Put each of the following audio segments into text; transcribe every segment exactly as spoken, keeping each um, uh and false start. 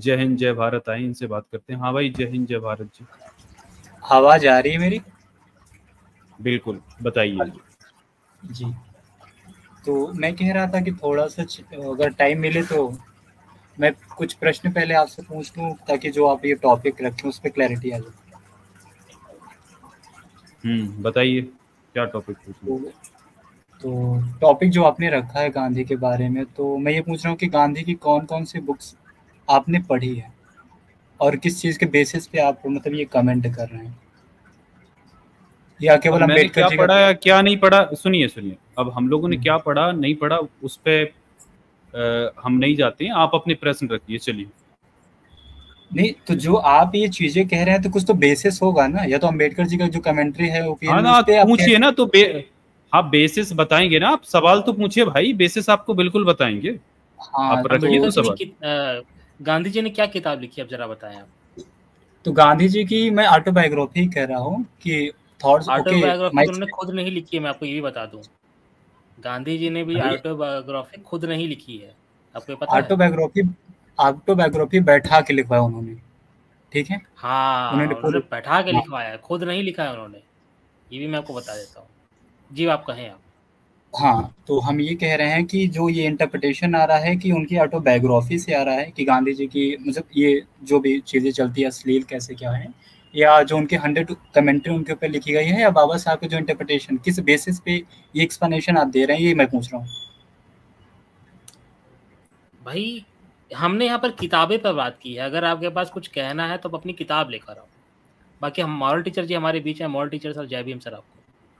जय हिंद जय भारत आए, इनसे बात करते हैं। हाँ भाई, जय हिंद जय भारत जी। आवाज आ रही है मेरी? बिल्कुल, बताइए जी। तो मैं कह रहा था कि थोड़ा सा अगर टाइम मिले तो मैं कुछ प्रश्न पहले आपसे पूछ लूं, ताकि जो आप ये टॉपिक रखें उस पर क्लैरिटी आ जाए। हम्म बताइए क्या टॉपिक पूछना। तो, तो टॉपिक जो आपने रखा है गांधी के बारे में, तो मैं ये पूछ रहा हूँ कि गांधी की कौन कौन सी बुक्स आपने पढ़ी है और किस चीज़ के बेसिस पे आप मतलब ये कमेंट कर रहे हैं, या अब केवल मैंने अम्बेडकर क्या जी का? पढ़ा या क्या नहीं पढ़ा, सुनिए सुनिए, अब हम लोगों ने हम्म। क्या पढ़ा नहीं पढ़ा उस पे अ, हम नहीं जाते हैं। आप अपने प्रश्न रखिए, चलिए। नहीं, तो जो आप ये चीजें कह रहे हैं तो कुछ तो बेसिस होगा ना, या तो अम्बेडकर जी का जो कमेंट्री है हाँ ओपिनियन, ना, उस आप पे आप पूछिए कैसे? ना तो बे हाँ, बेसिस बताएंगे ना, आप सवाल तो पूछिए भाई, बेसिस आपको बिल्कुल बताएंगे। हाँ, आप रखिए तो तो अम्बेडकर जी ने सवाल। कि, अ, गांधी जी ने क्या किताब लिखी, अब जरा बताएं आप। तो गांधी जी की मैं ऑटोबायोग्राफी कह रहा हूँ कि थॉट्स, ओके ऑटोबायोग्राफी माय। उन्होंने खुद नहीं लिखी है, मैं आपको ये भी बता दूं। गांधी जी ने भी भाई, ऑटोबायोग्राफी खुद नहीं लिखी है, आपको ये पता है? ऑटोबायोग्राफी ऑटोबायोग्राफी बैठा के लिखवाया उन्होंने, ठीक है? हाँ, उन्होंने उन्होंने पूरी, बैठा के हाँ लिखवाया है, खुद नहीं लिखा है उन्होंने। ये भी मैं आपको बता देता हूँ। जी, आप कहें आप। हाँ, तो हम ये कह रहे हैं कि जो ये इंटरप्रिटेशन आ रहा है कि उनकी ऑटोबायोग्राफी से आ रहा है कि गांधी जी की मतलब ये जो भी चीज़ें चलती है अश्लील कैसे क्या है, या जो उनके हंड्रेड कमेंट्री उनके ऊपर लिखी गई है, या बाबा साहब के जो इंटरप्रिटेशन किस बेसिस पे ये एक्सप्लेनेशन आप दे रहे हैं, ये मैं पूछ रहा हूँ। भाई, हमने यहाँ पर किताबें पर बात की है। अगर आपके पास कुछ कहना है तो आप अपनी किताब लेकर आओ। बाकी हम मॉरल टीचर जी हमारे बीच हैं। मॉरल टीचर सर, जय भीम सर आपको।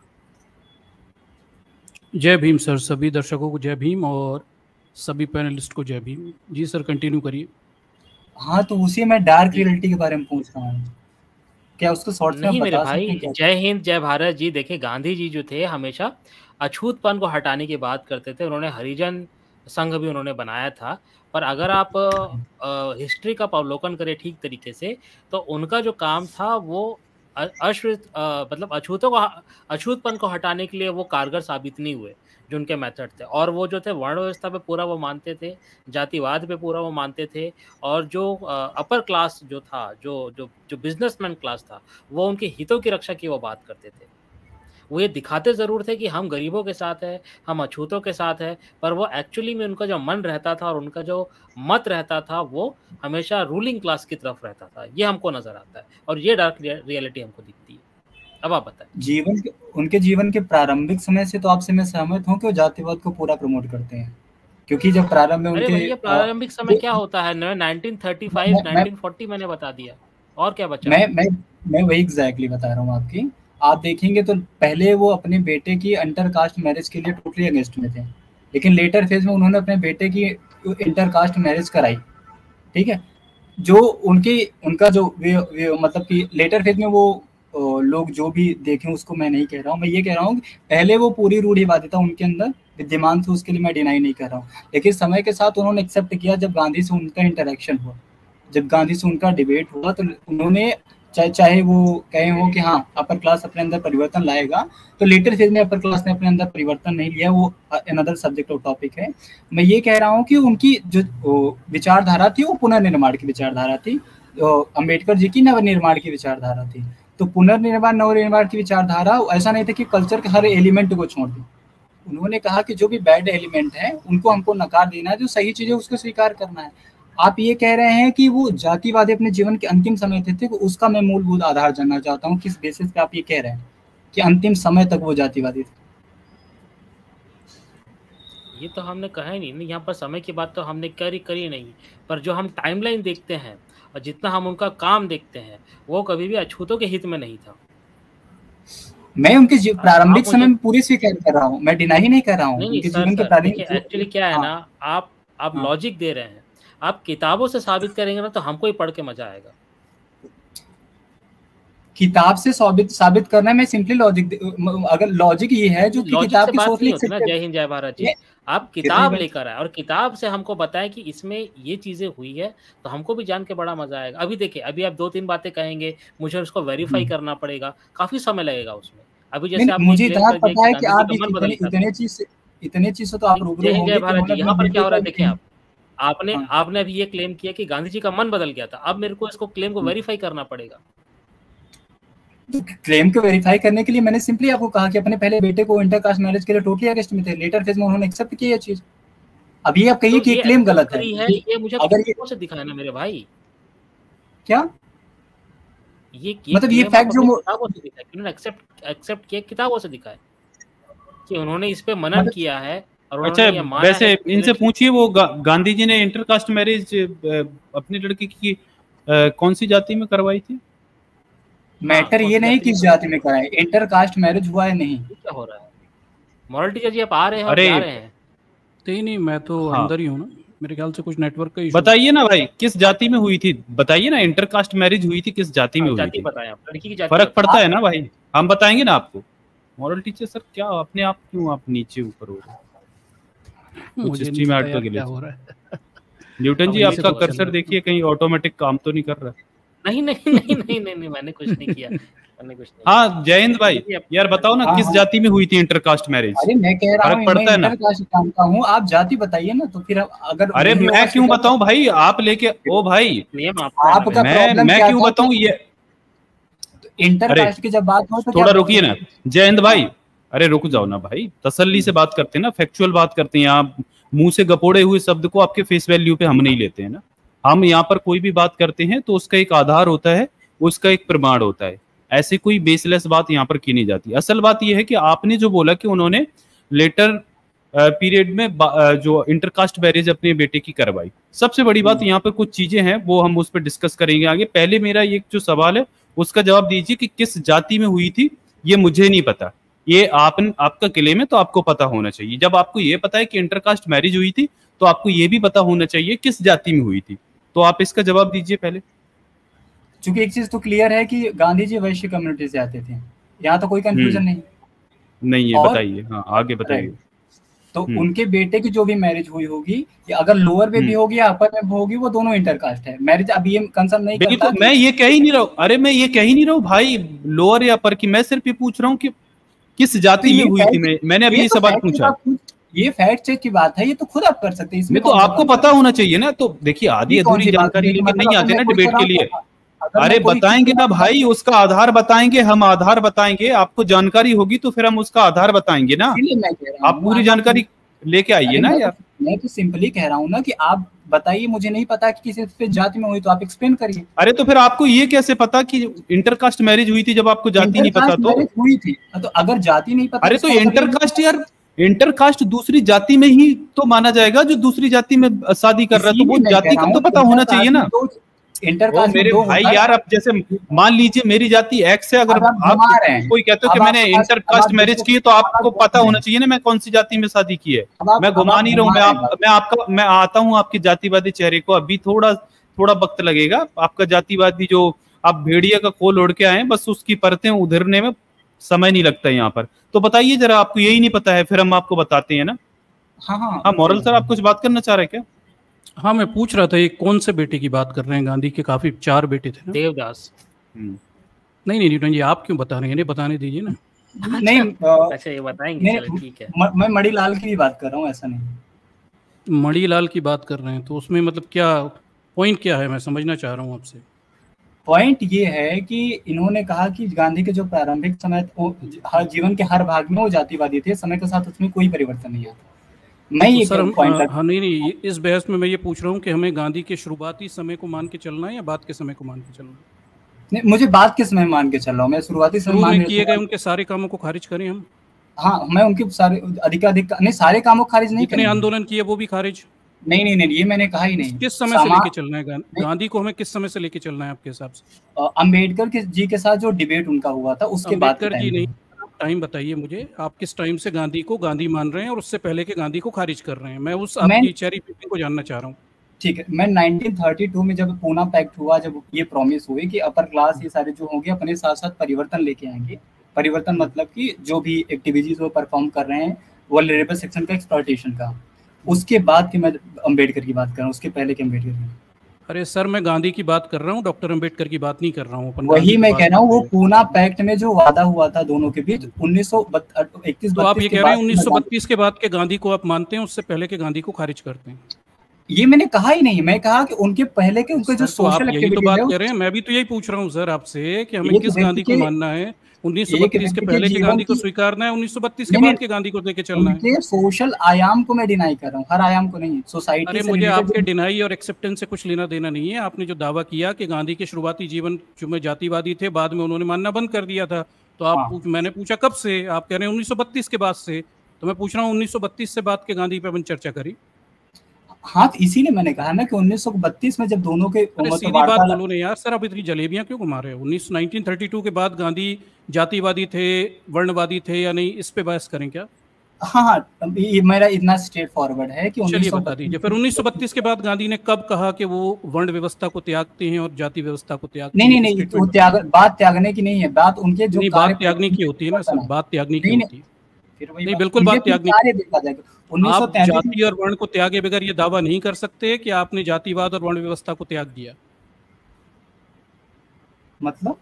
जय भीम सर, सभी दर्शकों को जय भीम और सभी पैनलिस्ट को जय भीम। जी सर, कंटिन्यू करिए। हाँ, तो उसी में डार्क जी। रियलिटी के बारे में पूछ रहा हूँ, क्या उसको शॉर्ट्स में आप नहीं मेरे बता सकते हैं भाई, क्या? जय हिंद जय भारत जी। देखिए, गांधी जी जो थे हमेशा अछूतपन को हटाने की बात करते थे। उन्होंने हरिजन संघ भी उन्होंने बनाया था। पर अगर आप हिस्ट्री का अवलोकन करें ठीक तरीके से, तो उनका जो काम था वो अ- अश्वेत अ, मतलब अछूतों को ह- अछूतपन को हटाने के लिए वो कारगर साबित नहीं हुए। जो उनके मेथड थे, और वो जो थे वर्ण व्यवस्था पे पूरा वो मानते थे, जातिवाद पे पूरा वो मानते थे। और जो अपर क्लास जो था, जो जो जो बिजनेसमैन क्लास था, वो उनके हितों की रक्षा की वो बात करते थे। वो ये दिखाते ज़रूर थे कि हम गरीबों के साथ हैं, हम अछूतों के साथ हैं, पर वो एक्चुअली में उनका जो मन रहता था और उनका जो मत रहता था, वो हमेशा रूलिंग क्लास की तरफ रहता था। ये हमको नज़र आता है और ये डार्क रियलिटी हमको दिखती है। अब आप बताएं। जीवन के, उनके जीवन के प्रारंभिक समय से तो आपसे मैं सहमत हूँ कि वो जातिवाद को पूरा प्रमोट करते हैं, क्योंकि जब प्रारंभ में अरे उनके भैया, अ, प्रारंभिक समय जो क्या होता है? नाइनटीन थर्टी फाइव मैं मैं नाइनटीन फोर्टी मैंने बता दिया, और क्या बचा? मैं मैं मैं वही एग्जैक्टली बता रहा हूँ आपकी। आप देखेंगे तो पहले वो अपने बेटे की अंटर कास्ट मैरिज के लिए टोटली अगेंस्ट में थे, लेकिन लेटर फेज में उन्होंने अपने बेटे की इंटर कास्ट मैरिज कराई, ठीक है? जो उनकी उनका जो वे, वे, मतलब कि लेटर फेज में वो अ, लोग जो भी देखें उसको मैं नहीं कह रहा हूँ, मैं ये कह रहा हूँ कि पहले वो पूरी रूढ़िवादिता उनके अंदर विद्यमान थी, उसके लिए मैं डिनाई नहीं कर रहा हूँ। लेकिन समय के साथ उन्होंने एक्सेप्ट किया, जब गांधी से उनका इंटरेक्शन हुआ, जब गांधी से उनका डिबेट हुआ, तो उन्होंने चाहे चाहे वो कहे हो कि हाँ अपर क्लास अपने अंदर परिवर्तन लाएगा, तो लेटर फेज में अपर क्लास ने अपने अंदर परिवर्तन नहीं लिया, वो अनदर सब्जेक्ट और टॉपिक है। मैं ये कह रहा हूँ कि उनकी जो विचारधारा थी वो पुनर्निर्माण की विचारधारा थी, अम्बेडकर जी की नवनिर्माण की विचारधारा थी। तो पुनर्निर्माण नवनिर्माण की विचारधारा ऐसा नहीं था कि कल्चर के हर एलिमेंट को छोड़ दें। उन्होंने कहा कि जो भी बैड एलिमेंट है उनको हमको नकार देना है, जो सही चीज़ है उसको स्वीकार करना है। आप ये कह रहे हैं कि वो जातिवादी अपने जीवन के अंतिम समय थे, थे उसका मैं मूलभूत आधार जानना चाहता हूँ, किस बेसिस पे आप ये कह रहे हैं कि अंतिम समय तक वो जातिवादी थे? ये तो हमने कहा ही नहीं, नहीं यहाँ पर समय की बात तो हमने करी करी नहीं। पर जो हम टाइमलाइन देखते हैं और जितना हम उनका काम देखते हैं, वो कभी भी अछूतों के हित में नहीं था। मैं उनके प्रारंभिक आप समय मुझे में पूरी स्वीकार कर रहा हूँ, मैं डिनाई नहीं कर रहा हूँ नहीं नहीं उनके सर जीवन के सर देखिए, प्रारंभिक एक्चुअली क्या है हाँ ना, आप आप हाँ। लॉजिक दे रहे हैं। आप किताबों से साबित करेंगे ना, तो हमको ही पढ़ के मजा आएगा। किताब से साबित साबित करना है, मैं सिंपली लॉजिक, अगर लॉजिक ये है जो कि लॉजिक किताब से की बात सोच नहीं लिख होती ना। सकते जय हिंद जय भारत जी। हैं। आप फिर वही किताब बात, लेकर आए और किताब से हमको बताएं कि इसमें ये चीजें हुई है, तो हमको भी जान के बड़ा मजा आएगा। अभी देखिए, अभी आप दो तीन बातें कहेंगे, मुझे उसको वेरीफाई करना पड़ेगा, काफी समय लगेगा उसमें। अभी नहीं जैसे आपने मुझे क्लेम इतना कर दिया पता कि है कि गांधी जी आप का मन इतने बदल गया था। इतने चीज से इतने चीज से तो आप नहीं, रूबरू जय हिंद जय होंगे कि भारत जी, उन्होंने अपने यहाँ पर क्या बेटे हो का रहा है देखिए आप। आपने हाँ। आपने अभी ये क्लेम किया कि गांधी जी का मन बदल गया था, अब मेरे को इसको क्लेम को वेरीफाई करना पड़ेगा। तो क्लेम को वेरीफाई करने के लिए मैंने सिंपली आपको कहा कि अपने पहले बेटे को इंटरकास्ट मैरिज के लिए टोटली अगेंस्ट में थे, लेटर फेज में उन्होंने एक्सेप्ट किया ये चीज। अब ये आप कहिए तो कि ये क्लेम accept गलत है, करी है, ये मुझे अगर ये किताबों से दिखाया ना मेरे भाई, क्या ये मतलब ये claim फैक्ट आप जो अपनी मो- किताबों से दिखाया, उन्होंने एक्सेप्ट एक्सेप्ट किया किताबों से दिखाया कि उन्होंने इस पे मनन मतलब किया है और अच्छा, उन्होंने ये माना वैसे है कि इनसे election- पूछिए वो गा, गांधी जी ने इंटरकास्ट मैरिज अपनी लड़की की अ, कौन सी जाति में करवाई थी? मैटर कौन ये सी नहीं जाति किस में जाति में करा है, इंटरकास्ट मैरिज हुआ है नहीं। ये क्या हो रहा है? मॉरलिटी जज आप आ रहे हैं और अरे जा रहे हैं। नहीं नहीं, मैं तो हाँ। अंदर ही हूँ ना, मेरे ख्याल से कुछ नेटवर्क का इशू। बताइए ना भाई, किस जाति में हुई थी? बताइए ना, इंटरकास्ट मैरिज हुई थी किस जाति में हाँ, हुई जाति थी? बताएं आप, लड़की की जाति फर्क बताएं। पड़ता है ना भाई, हम बताएंगे ना आपको। मॉरल टीचर सर क्या अपने आप क्यों आप नीचे ऊपर हो रहे हैं? कुछ मुझे हिस्ट्री नहीं में पता हट यार के क्या लिए हो रहा है। न्यूटन जी अब आपका इनसे तो चल कर्सर रहा देखिए कहीं ऑटोमेटिक काम तो नहीं कर रहा। नहीं नहीं नहीं नहीं नहीं नहीं मैंने कुछ नहीं किया, मैंने कुछ नहीं हाँ जयंत भाई, किया। यार बताओ ना हाँ, किस हाँ। जाति में हुई थी इंटरकास्ट मैरिज? अरे मैं कह रहा फर्क हूँ पड़ता मैं है ना? इंटरकास्ट जानता हूँ, आप जाति बताइए ना, तो फिर अगर अरे नहीं होगा मैं क्यों तो- बताऊं भाई, आप लेके ओ भाई नियम आपका है ना आपका भाई। मैं प्रॉब्लम मैं क्या क्यों था बताऊं कि- ये? इंटरकास्ट की जब बात हो तो थोड़ा क्या रुकिए ना जयंत भाई, अरे रुक जाओ हम्म। ना भाई, तसल्ली से बात करते हैं ना, फैक्चुअल बात करते हैं। आप मुंह से गपोड़े हुए शब्द को आपके फेस वैल्यू पे हम नहीं लेते हैं ना। हम यहाँ पर कोई भी बात करते हैं तो उसका एक आधार होता है, उसका एक प्रमाण होता है। ऐसी कोई बेसलेस बात यहाँ पर की नहीं जाती। असल बात यह है कि आपने जो बोला कि उन्होंने लेटर पीरियड में बा- अ, जो इंटरकास्ट मैरिज अपने बेटे की करवाई, सबसे बड़ी बात यहाँ पे कुछ चीजें हैं वो हम उस पर डिस्कस करेंगे आगे। पहले मेरा ये जो सवाल है उसका जवाब दीजिए कि किस जाति में हुई थी। ये मुझे नहीं पता, ये आप आपका क्लेम है तो आपको पता होना चाहिए। जब आपको ये पता है कि इंटरकास्ट मैरिज हुई थी तो आपको ये भी पता होना चाहिए किस जाति में हुई थी। तो आप इसका जवाब दीजिए पहले। क्योंकि एक चीज तो क्लियर है कि गांधी जी वैश्य कम्युनिटी से आते थे, यहाँ तो कोई कंफ्यूजन नहीं। नहीं है, और- बताइए। हाँ आगे बताइए। तो हम्म। उनके बेटे की जो भी मैरिज हुई होगी, या अगर लोअर में भी हम्म। होगी या अपर में भी होगी, वो दोनों इंटरकास्ट है। मैरिज अब ये कंसर्न नहीं करता बिल्कुल, कि- मैं ये कह ही नहीं रहा हूँ। अरे मैं ये कह ही नहीं रहा हूँ भाई लोअर या अपर की, मैं सिर्फ ये पूछ रहा हूँ कि किस जाति तो में ये हुई थी। fact- मैं मैंने अभी ये तो सवाल fact की पूछा। बात पूछ- ये फैक्ट चेक की बात है, ये तो खुद आप कर सकते हैं इसमें नहीं तो कौन सा आपको बात पता है? होना चाहिए ना। तो देखिए आधी ये कौन अधूरी सी बात जानकारी है? लेके मतलब नहीं अगर आते मैं ना कोई डिबेट कह के रहा लिए। हूँ, अगर मैं अरे कोई बताएंगे चीज़ ना बता- भाई, उसका आधार बताएंगे हम, आधार बताएंगे आपको। जानकारी होगी तो फिर हम उसका आधार बताएंगे ना। इसीलिए मैं कह रहा आप हूँ, पूरी आप- जानकारी लेके आइए अरे ना मैं यार। तो- मैं तो सिंपली कह रहा हूँ ना कि आप बताइए, मुझे नहीं पता कि किसी पे जाति में हुई, तो आप एक्सप्लेन करिए। अरे तो फिर आपको ये कैसे पता कि इंटरकास्ट मैरिज हुई थी जब आपको जाति नहीं पता? इंटरकास्ट तो मैरिज हुई थी, तो अगर जाति नहीं पता अरे तो इसका मतलब ये नहीं- इंटरकास्ट यार, इंटरकास्ट दूसरी जाति में ही तो माना जाएगा जो दूसरी जाति में शादी कर रहा है। तो वो इसीलिए मैं जाति कह रहा का तो हूँ, पता होना चाहिए ना। इंटरकास्ट में दो- ओ इंटरकास्ट में मेरे दो भाई होता है। यार, अब जैसे मान लीजिए मेरी जाति एक्स है, अगर अब आप आप घुमा रहे हैं। कोई कहते हो कि अब मैंने आपके पास- अब इंटरकास्ट आप मैरिज जिसको- की है तो आपको अब पता आप- होना चाहिए ना मैं कौन सी जाति में शादी की है। अब आप- मैं अब घुमा आप नहीं रहा हूँ। घुमा मैं रहे हैं आप मैं आपका मैं आता हूँ आपके जातिवादी चेहरे को। अभी थोड़ा थोड़ा वक्त लगेगा। आपका जातिवादी जो आप भेड़िया का खोल ओढ़ के आए हैं, बस उसकी परतें उधरने में समय नहीं लगता है यहाँ पर। तो बताइए जरा, आपको यही नहीं पता है, फिर हम आपको बताते हैं ना। हाँ हाँ हाँ मॉरल सर, आप कुछ बात करना चाह रहे हैं क्या? हाँ, मैं पूछ रहा था ये कौन से बेटे की बात कर रहे हैं? गांधी के काफी चार बेटे थे ना? देवदास। हम्म। नहीं नहीं न्यूटन जी, आप क्यों बता रहे हैं? इन्हें बताने दीजिए ना। नहीं अ, अच्छा ये बताएंगे, नहीं, चलो ठीक है। म- मैं मणिलाल की भी बात कर रहा हूँ, ऐसा नहीं। मणिलाल की बात कर रहे हैं तो उसमें मतलब क्या पॉइंट क्या है, मैं समझना चाह रहा हूँ आपसे। पॉइंट ये है कि इन्होंने कहा कि गांधी के जो प्रारंभिक समय वो हर जीवन के हर भाग में वो जातिवादी थे, समय के साथ उसमें कोई परिवर्तन नहीं आता। मैं तो ये सर हम पॉइंट हाँ नहीं नहीं ये- इस बहस में मैं ये पूछ रहा हूँ कि हमें गांधी के शुरुआती समय को मान के चलना है या बाद के समय को मान के चलना है? नहीं, मुझे बात के समय मान के चल रहा हूँ, मैं शुरुआती समय शुरू मान में नहीं किए गए रहा। उनके सारे कामों को खारिज करें हम? हाँ, मैं उनके सारे अधिकाधिक नहीं, सारे कामों को खारिज नहीं जितने करेंगे। आंदोलन किए वो भी खारिज? नहीं नहीं नहीं, ये मैंने कहा ही नहीं। किस समय से समा- लेके चलना है गा- गांधी को? हमें किस समय से लेके चलना है आपके हिसाब से? अ, अंबेडकर के जी के साथ जो डिबेट उनका हुआ था उसके बाद के अम्बेडकर जी टाइम नहीं, में। आप टाइम बताइए मुझे, आप किस टाइम से गांधी को गांधी मान रहे हैं और उससे पहले के गांधी को खारिज कर रहे हैं? मैं उस मैं- आपकी चेरी पिकिंग को जानना चाह रहा हूँ। ठीक है, मैं नाइनटीन थर्टी टू में जब पूना पैक्ट हुआ, जब ये प्रॉमिस हुई कि अपर क्लास ये सारे जो होंगे अपने साथ साथ परिवर्तन लेके आएंगे। परिवर्तन मतलब कि जो भी एक्टिविटीज वो परफॉर्म कर रहे हैं वल्नरेबल सेक्शन का एक्सप्लॉयटेशन का, उसके बाद की मैं अंबेडकर की बात कर रहा हूँ, उसके पहले के अंबेडकर की। अरे सर, मैं गांधी की बात कर रहा हूँ, डॉक्टर अंबेडकर की बात नहीं कर रहा हूँ। अपन गांधी वही की मैं बात कह रहा हूँ, कर वो रहे हैं। पूना पैक्ट में जो वादा हुआ था दोनों के बीच उन्नीस सौ इक्कीस तो आप ये कह रहे हैं उन्नीस सौ बत्तीस के बाद के गांधी को आप मानते हैं, उससे पहले के गांधी को खारिज करते हैं? ये मैंने कहा ही नहीं, मैं कहा कि उनके पहले के उनके जो सोशल यही तो बात कर रहे हैं, मैं भी तो यही पूछ रहा हूँ सर आपसे कि हमें किस गांधी को मानना है, उन्नीस सौ बत्तीस के पहले के गांधी को स्वीकारना है, उन्नीस सौ बत्तीस के बाद के गांधी को लेके चलना है? सोशल आयाम को मैं डिनाई कर रहा हूँ, हर आयाम को नहीं, सोसाइटी। अरे मुझे आपके डिनाई और एक्सेप्टेंस से कुछ लेना देना नहीं है। आपने जो दावा किया कि गांधी के शुरुआती जीवन में जातिवादी थे, बाद में उन्होंने मानना बंद कर दिया था, तो आप हाँ। मैंने पूछा कब से, आप कह रहे हैं उन्नीस सौ बत्तीस के बाद से, तो मैं पूछ रहा हूँ उन्नीस सौ बत्तीस से बाद के गांधी पे अपन चर्चा करी। हाँ, इसीलिए मैंने कहा ना कि उन्नीस सौ बत्तीस में जब दोनों के सीधी बात बोलो ना यार, सर आप इतनी जलेबियां क्यों घुमा रहे हो? उन्नीस नाइनटीन थर्टी टू के बाद गांधी जातिवादी थे, वर्णवादी थे या नहीं, इस पे बहस करें क्या? हाँ हाँ, ये मेरा इतना स्ट्रेट फॉरवर्ड है कि चलिए बता दीजिए फिर उन्नीस सौ बत्तीस के बाद गांधी ने कब कहा कि वो वर्ण व्यवस्था को त्यागते हैं और जाति व्यवस्था को त्यागते हैं? नहीं नहीं नहीं, वो त्याग बात त्यागने की नहीं है, बात उनके जो बात त्यागने की होती है ना सर, बात त्यागने की होती है। नहीं बिल्कुल बात त्यागने, आप जाति और वर्ण को त्यागे बगैर ये दावा नहीं कर सकते कि आपने जातिवाद और वर्ण व्यवस्था को त्याग दिया। मतलब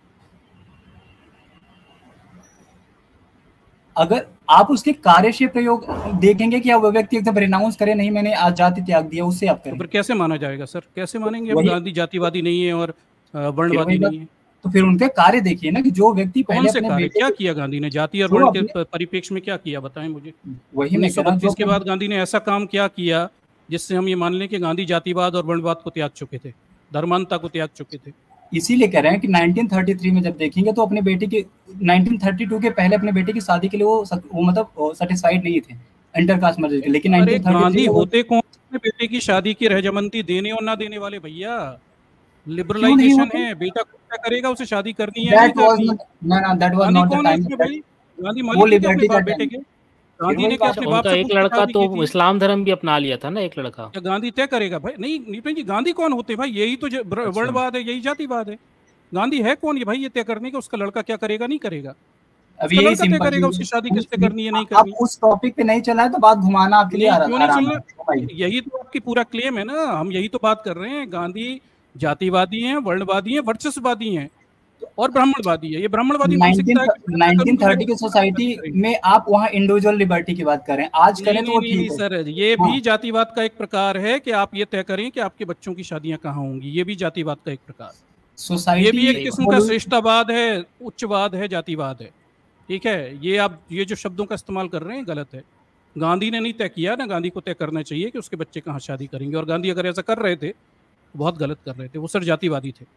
अगर आप उसके कार्य से प्रयोग देखेंगे कि वो व्यक्ति एकदम रिनाउंस करे, नहीं मैंने आज जाति त्याग दिया, उससे आप करें। तो फिर कैसे माना जाएगा सर, कैसे मानेंगे? अब गांधी जातिवादी नहीं है और वर्णवादी नहीं है, तो फिर उनके कार्य देखिए ना कि जो व्यक्ति पहले अपने कार्य क्या किया गांधी ने जाति और वर्ण के परिप्रेक्ष्य में, क्या किया बताएं मुझे। वही उन्नीस सौ बत्तीस के बाद गांधी ने ऐसा काम क्या किया जिससे हम ये मान लें कि गांधी जातिवाद और वर्णवाद को त्याग चुके थे, धर्मांधता को त्याग चुके थे? इसीलिए कह रहे हैं कि नाइनटीन थर्टी थ्री में जब देखेंगे तो अपने बेटे की नाइनटीन थर्टी टू के पहले अपने बेटे की शादी के लिए वो वो मतलब सेटिस्फाइड नहीं थे इंटरकास्ट मैरिज के, लेकिन नाइनटीन थर्टी थ्री होते कौन अपने बेटे की शादी की रहजमंदी देने और ना देने वाले भैया? लिबरलाइजेशन है, बेटा क्या करेगा, उसे शादी करनी है नहीं करनी? ना ना that was not the time. Gandhi मालिक थे अपने बाप बेटे के, गांधी ने क्या अपने बाप से एक लड़का तो इस्लाम धर्म भी अपना लिया था ना, एक लड़का। क्या गांधी तय करेगा भाई? नहीं नितिन जी, गांधी कौन होते भाई? यही तो वर्णवाद है, यही जातिवाद है। गांधी है कौन ये भाई ये तय करने का उसका लड़का क्या करेगा नहीं करेगा? अब ये तय करेगा उसकी शादी किससे करनी है नहीं करनी। आप उस टॉपिक पे नहीं चला है तो बात घुमाना आपके लिए आराम है। यही तो आपकी पूरा क्लेम है ना, हम यही तो बात कर रहे हैं। गांधी जातिवादी हैं, वर्णवादी हैं, वर्चस्ववादी हैं और ब्राह्मणवादी है। ये ब्राह्मणवादी नाइनटीन थर्टी की सोसाइटी में आप वहाँ इंडिविजुअल लिबर्टी की बात करें, आज करें तो नहीं सर, ये भी जातिवाद का एक प्रकार है कि आप ये तय करें कि आपके बच्चों की शादियां कहाँ होंगी। ये भी जातिवाद का एक प्रकार, सोसाइटी ये भी एक किस्म का श्रेष्ठवाद है, उच्चवाद है, जातिवाद है। ठीक है, ये आप ये जो शब्दों का इस्तेमाल कर रहे हैं गलत है। गांधी ने नहीं तय किया ना, गांधी को तय करना चाहिए कि उसके बच्चे कहाँ शादी करेंगे, और गांधी अगर ऐसा कर रहे थे बहुत गलत कर रहे थे, वो सर जातिवादी थे।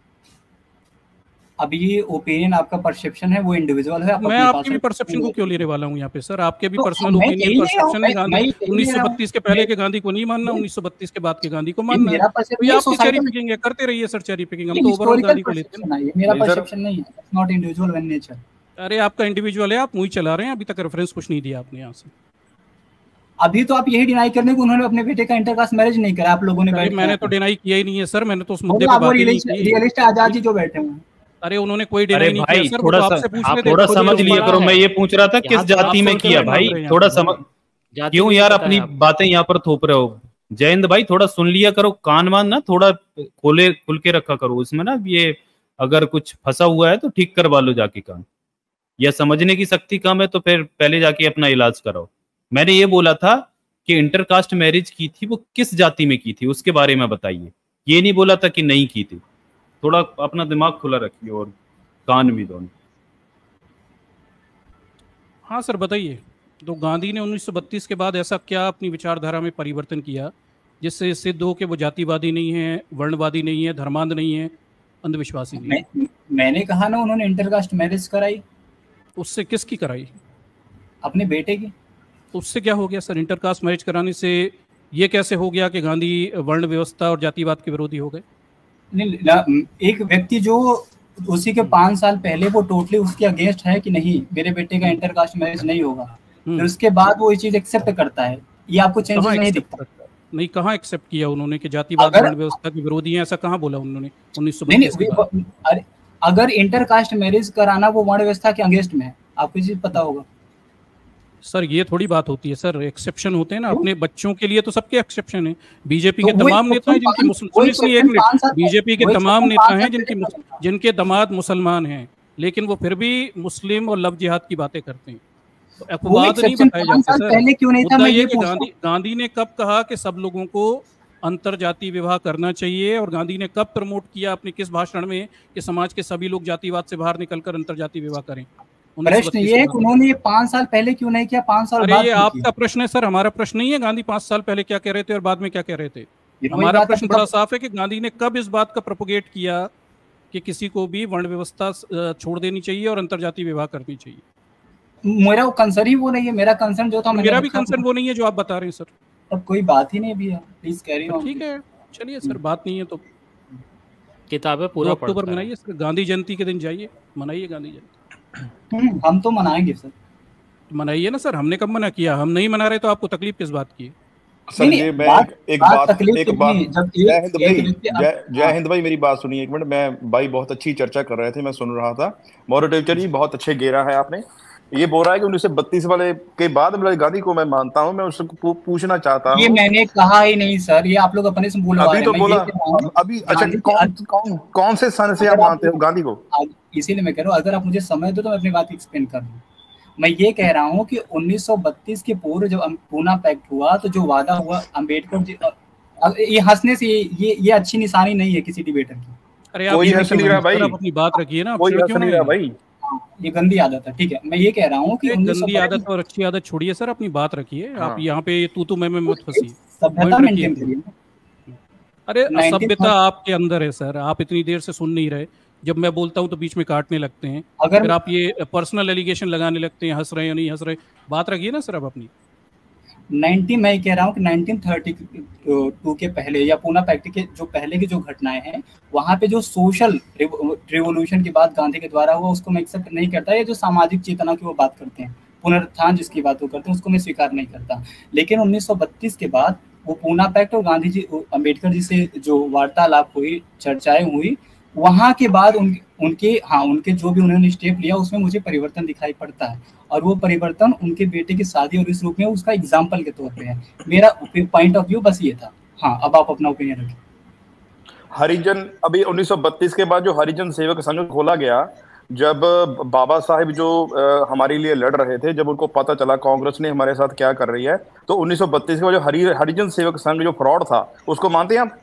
अभी ये ओपिनियन आपका परसेप्शन है, वो इंडिविजुअल है। मैं आपके भी परसेप्शन को क्यों लेने वाला हूँ यहाँ पे सर? आपके भी पर्सनल ओपिनियन परसेप्शन है। गांधी उन्नीस सौ बत्तीस के पहले के गांधी को नहीं मानना, उन्नीस सौ बत्तीस के बाद के गांधी को मानना है। तो आप चेरी पिकिंग है, करते रहिए सर चेरी पिकिंग, हम तो ओवरऑल गांधी को लेते हैं। मेरा परसेप्शन नहीं है, नॉट इंडिविजुअल इन नेचर। अरे आपका इंडिविजुअल है, आप मुझे चला रहे हैं, अभी तक रेफरेंस कुछ नहीं दिया आपने यहाँ से। अभी तो आप यही डिनाई करने को उन्होंने अपने बेटे का इंटरकास्ट मैरिज नहीं करा, आप लोगों ने। मैंने तो डिनाई किया ही नहीं है सर, मैंने तो उस मुद्दे पे बात ही नहीं की। रियलिस्ट आजाद जी जो बैठे हैं, अरे उन्होंने कोई डिनाई नहीं किया सर। थोड़ा सा आप थोड़ा समझ लिया करो, मैं ये पूछ रहा था किस जाति में किया भाई, थोड़ा समझ क्यों यार अपनी बातें यहाँ पर थोप रहे हो। जयंत भाई थोड़ा सुन लिया करो, कान वान ना थोड़ा खोले खुल के रखा करो, उसमें ना ये अगर कुछ फंसा हुआ है तो ठीक करवा लो जाके कान, या समझने की शक्ति कम है तो फिर पहले जाके अपना इलाज कराओ। मैंने ये बोला था कि इंटरकास्ट मैरिज की थी, वो किस जाति में की थी उसके बारे में बताइए, ये नहीं बोला था कि नहीं की थी। थोड़ा अपना दिमाग खुला रखिए और कान भी दोनों। हाँ सर बताइए, तो गांधी ने उन्नीस सौ बत्तीस के बाद ऐसा क्या अपनी विचारधारा में परिवर्तन किया जिससे सिद्ध हो कि वो जातिवादी नहीं है, वर्णवादी नहीं है, धर्मांध नहीं है, अंधविश्वासी नहीं है? मैं, मैंने कहा ना उन्होंने इंटरकास्ट मैरिज कराई। उससे किसकी कराई? अपने बेटे की। उससे क्या हो गया सर? इंटरकास्ट मैरिज कराने से ये कैसे हो गया कि गांधी वर्ण व्यवस्था और जातिवाद के विरोधी हो गए? नहीं, एक व्यक्ति जो उसी के पांच साल पहले वो टोटली उसके अगेंस्ट है कि नहीं मेरे बेटे का इंटरकास्ट मैरिज नहीं होगा, फिर उसके बाद वो ये चीज एक्सेप्ट करता है, ये आपको चेंजेस नहीं दिखता? नहीं, कहाँ एक्सेप्ट किया उन्होंने कि जातिवाद वर्ण व्यवस्था के विरोधी है, ऐसा कहाँ बोला उन्होंने उन्नीस सौ बत्तीस के बाद? अगर इंटरकास्ट मैरिज कराना वो वर्ण व्यवस्था के अगेंस्ट में है, आपको चीज पता होगा सर। ये थोड़ी बात होती है सर, एक्सेप्शन होते हैं ना अपने बच्चों के लिए, तो सबके एक्सेप्शन है। बीजेपी के तमाम नेता हैं जिनकी मुस्लिम बीजेपी के तमाम नेता हैं जिनकी जिनके दामाद मुसलमान हैं, लेकिन वो फिर भी मुस्लिम और लव जिहाद की बातें करते हैं। अपवाद नहीं बताए जाते सर। पहले क्यों नहीं था, मैं ये कि गांधी गांधी ने कब कहा कि सब लोगों को अंतर जाति विवाह करना चाहिए, और गांधी ने कब प्रमोट किया अपने किस भाषण में कि समाज के सभी लोग जातिवाद से बाहर निकलकर अंतर जाति विवाह करें? प्रश्न ये है कि उन्होंने ये पांच साल पहले क्यों नहीं किया, पांच साल बाद? ये आपका प्रश्न है सर, हमारा प्रश्न नहीं है गांधी पांच साल पहले क्या कह रहे थे और बाद में क्या कह रहे थे। हमारा प्रश्न बड़ा साफ है कि गांधी ने कब इस बात का प्रोपोगेट किया कि किसी को भी वर्ण व्यवस्था छोड़ देनी चाहिए और अंतरजातीय विवाह करनी चाहिए। मेरा कंसर्न ही वो नहीं है, मेरा कंसर्न जो था मेरा भी कंसर्न वो नहीं है जो आप बता रहे हैं सर। अब कोई बात ही नहीं भी है, प्लीज कैरी ऑन। ठीक है, चलिए सर, बात नहीं है तो किताबें पूरा अक्टूबर मनाइए सर, गांधी जयंती के दिन जाइए, मनाइए गांधी जयंती। हम तो मनाएंगे सर, मनाइए ना सर, हमने कब मना किया? हम नहीं मना रहे तो आपको तकलीफ किस बात की? सर ये मैं एक, एक बात एक बात जय हिंद भाई, जय जय हिंद भाई, मेरी बात सुनिए एक मिनट। मैं भाई बहुत अच्छी चर्चा कर रहे थे, मैं सुन रहा था। मॉडरेटर जी बहुत अच्छे घेरा है आपने। ये बोल रहा है कि उन्नीस सौ बत्तीस वाले के बाद गांधी को मैं मानता हूं, मैं उसको पूछना चाहता हूं। ये मैंने कहा ही नहीं सर, ये आप लोग अपने से बोल रहे हैं। अभी तो बोला अभी। अच्छा, कौन कौन कौन से सन से आप मानते हो गांधी को? इसीलिए मैं कह रहा हूँ, अगर आप मुझे समय दो तो मैं अपनी बात एक्सप्लेन कर दूं। मैं ये कह रहा हूँ कि उन्नीस सौ बत्तीस के पूर्व जब पूना पैक्ट हुआ तो जो वादा हुआ अम्बेडकर जी, ये हंसने से ये ये अच्छी निशानी नहीं है किसी डिबेटर की। अरे आप ये हंस नहीं रहा भाई, अपनी बात रखिए ना, कोई हंस नहीं रहा भाई, ये गंदी आदत है। ठीक है, मैं ये कह रहा हूँ कि गंदी आदत और अच्छी आदत छोड़िए सर, अपनी बात रखिए। आप यहाँ पे तू तू मैं मैं मत फंसिए, सभ्यता मेंटेन करिए। अरे सभ्यता आपके अंदर है सर, आप इतनी देर से सुन नहीं रहे। जब मैं बोलता हूं तो बीच में काटने लगते हैं, अगर फिर आप ये पर्सनल एलिगेशन लगाने लगते हैं, हंस रहे हैं या नहीं हंस रहे। बात रखिए ना सर अब अपनी। नाइनटी मैं कह रहा हूँ कि नाइनटीन थर्टी टू के पहले या पूना पैक्ट के जो पहले की जो घटनाएं हैं, वहाँ पे जो सोशल रिवोल्यूशन के बाद गांधी के द्वारा हुआ उसको मैं एक्सेप्ट नहीं करता। ये जो सामाजिक चेतना की वो बात करते हैं, पुनरुत्थान जिसकी बात वो करते हैं, उसको मैं स्वीकार नहीं करता। लेकिन उन्नीस सौ बत्तीस के बाद वो पूना पैक्ट और गांधी जी अम्बेडकर जी से जो वार्तालाप हुई, चर्चाएं हुई, वहाँ के बाद उन, उनके हाँ उनके जो भी उन्होंने स्टेप लिया उसमें मुझे परिवर्तन दिखाई पड़ता है। और वो परिवर्तन उनके बेटे की शादी और इस रूप में उसका एग्जाम्पल के तौर पे है। मेरा पॉइंट ऑफ व्यू बस ये था। हाँ, अब आप अपना ओपिनियन रखें। हरिजन, अभी उन्नीस सौ बत्तीस के बाद जो हरिजन सेवक संघ खोला गया, जब बाबा साहेब जो आ, हमारे लिए लड़ रहे थे, जब उनको पता चला कांग्रेस ने हमारे साथ क्या कर रही है, तो उन्नीस सौ बत्तीस के बाद जो हरि, हरिजन सेवक संघ जो फ्रॉड था, उसको मानते हैं आप?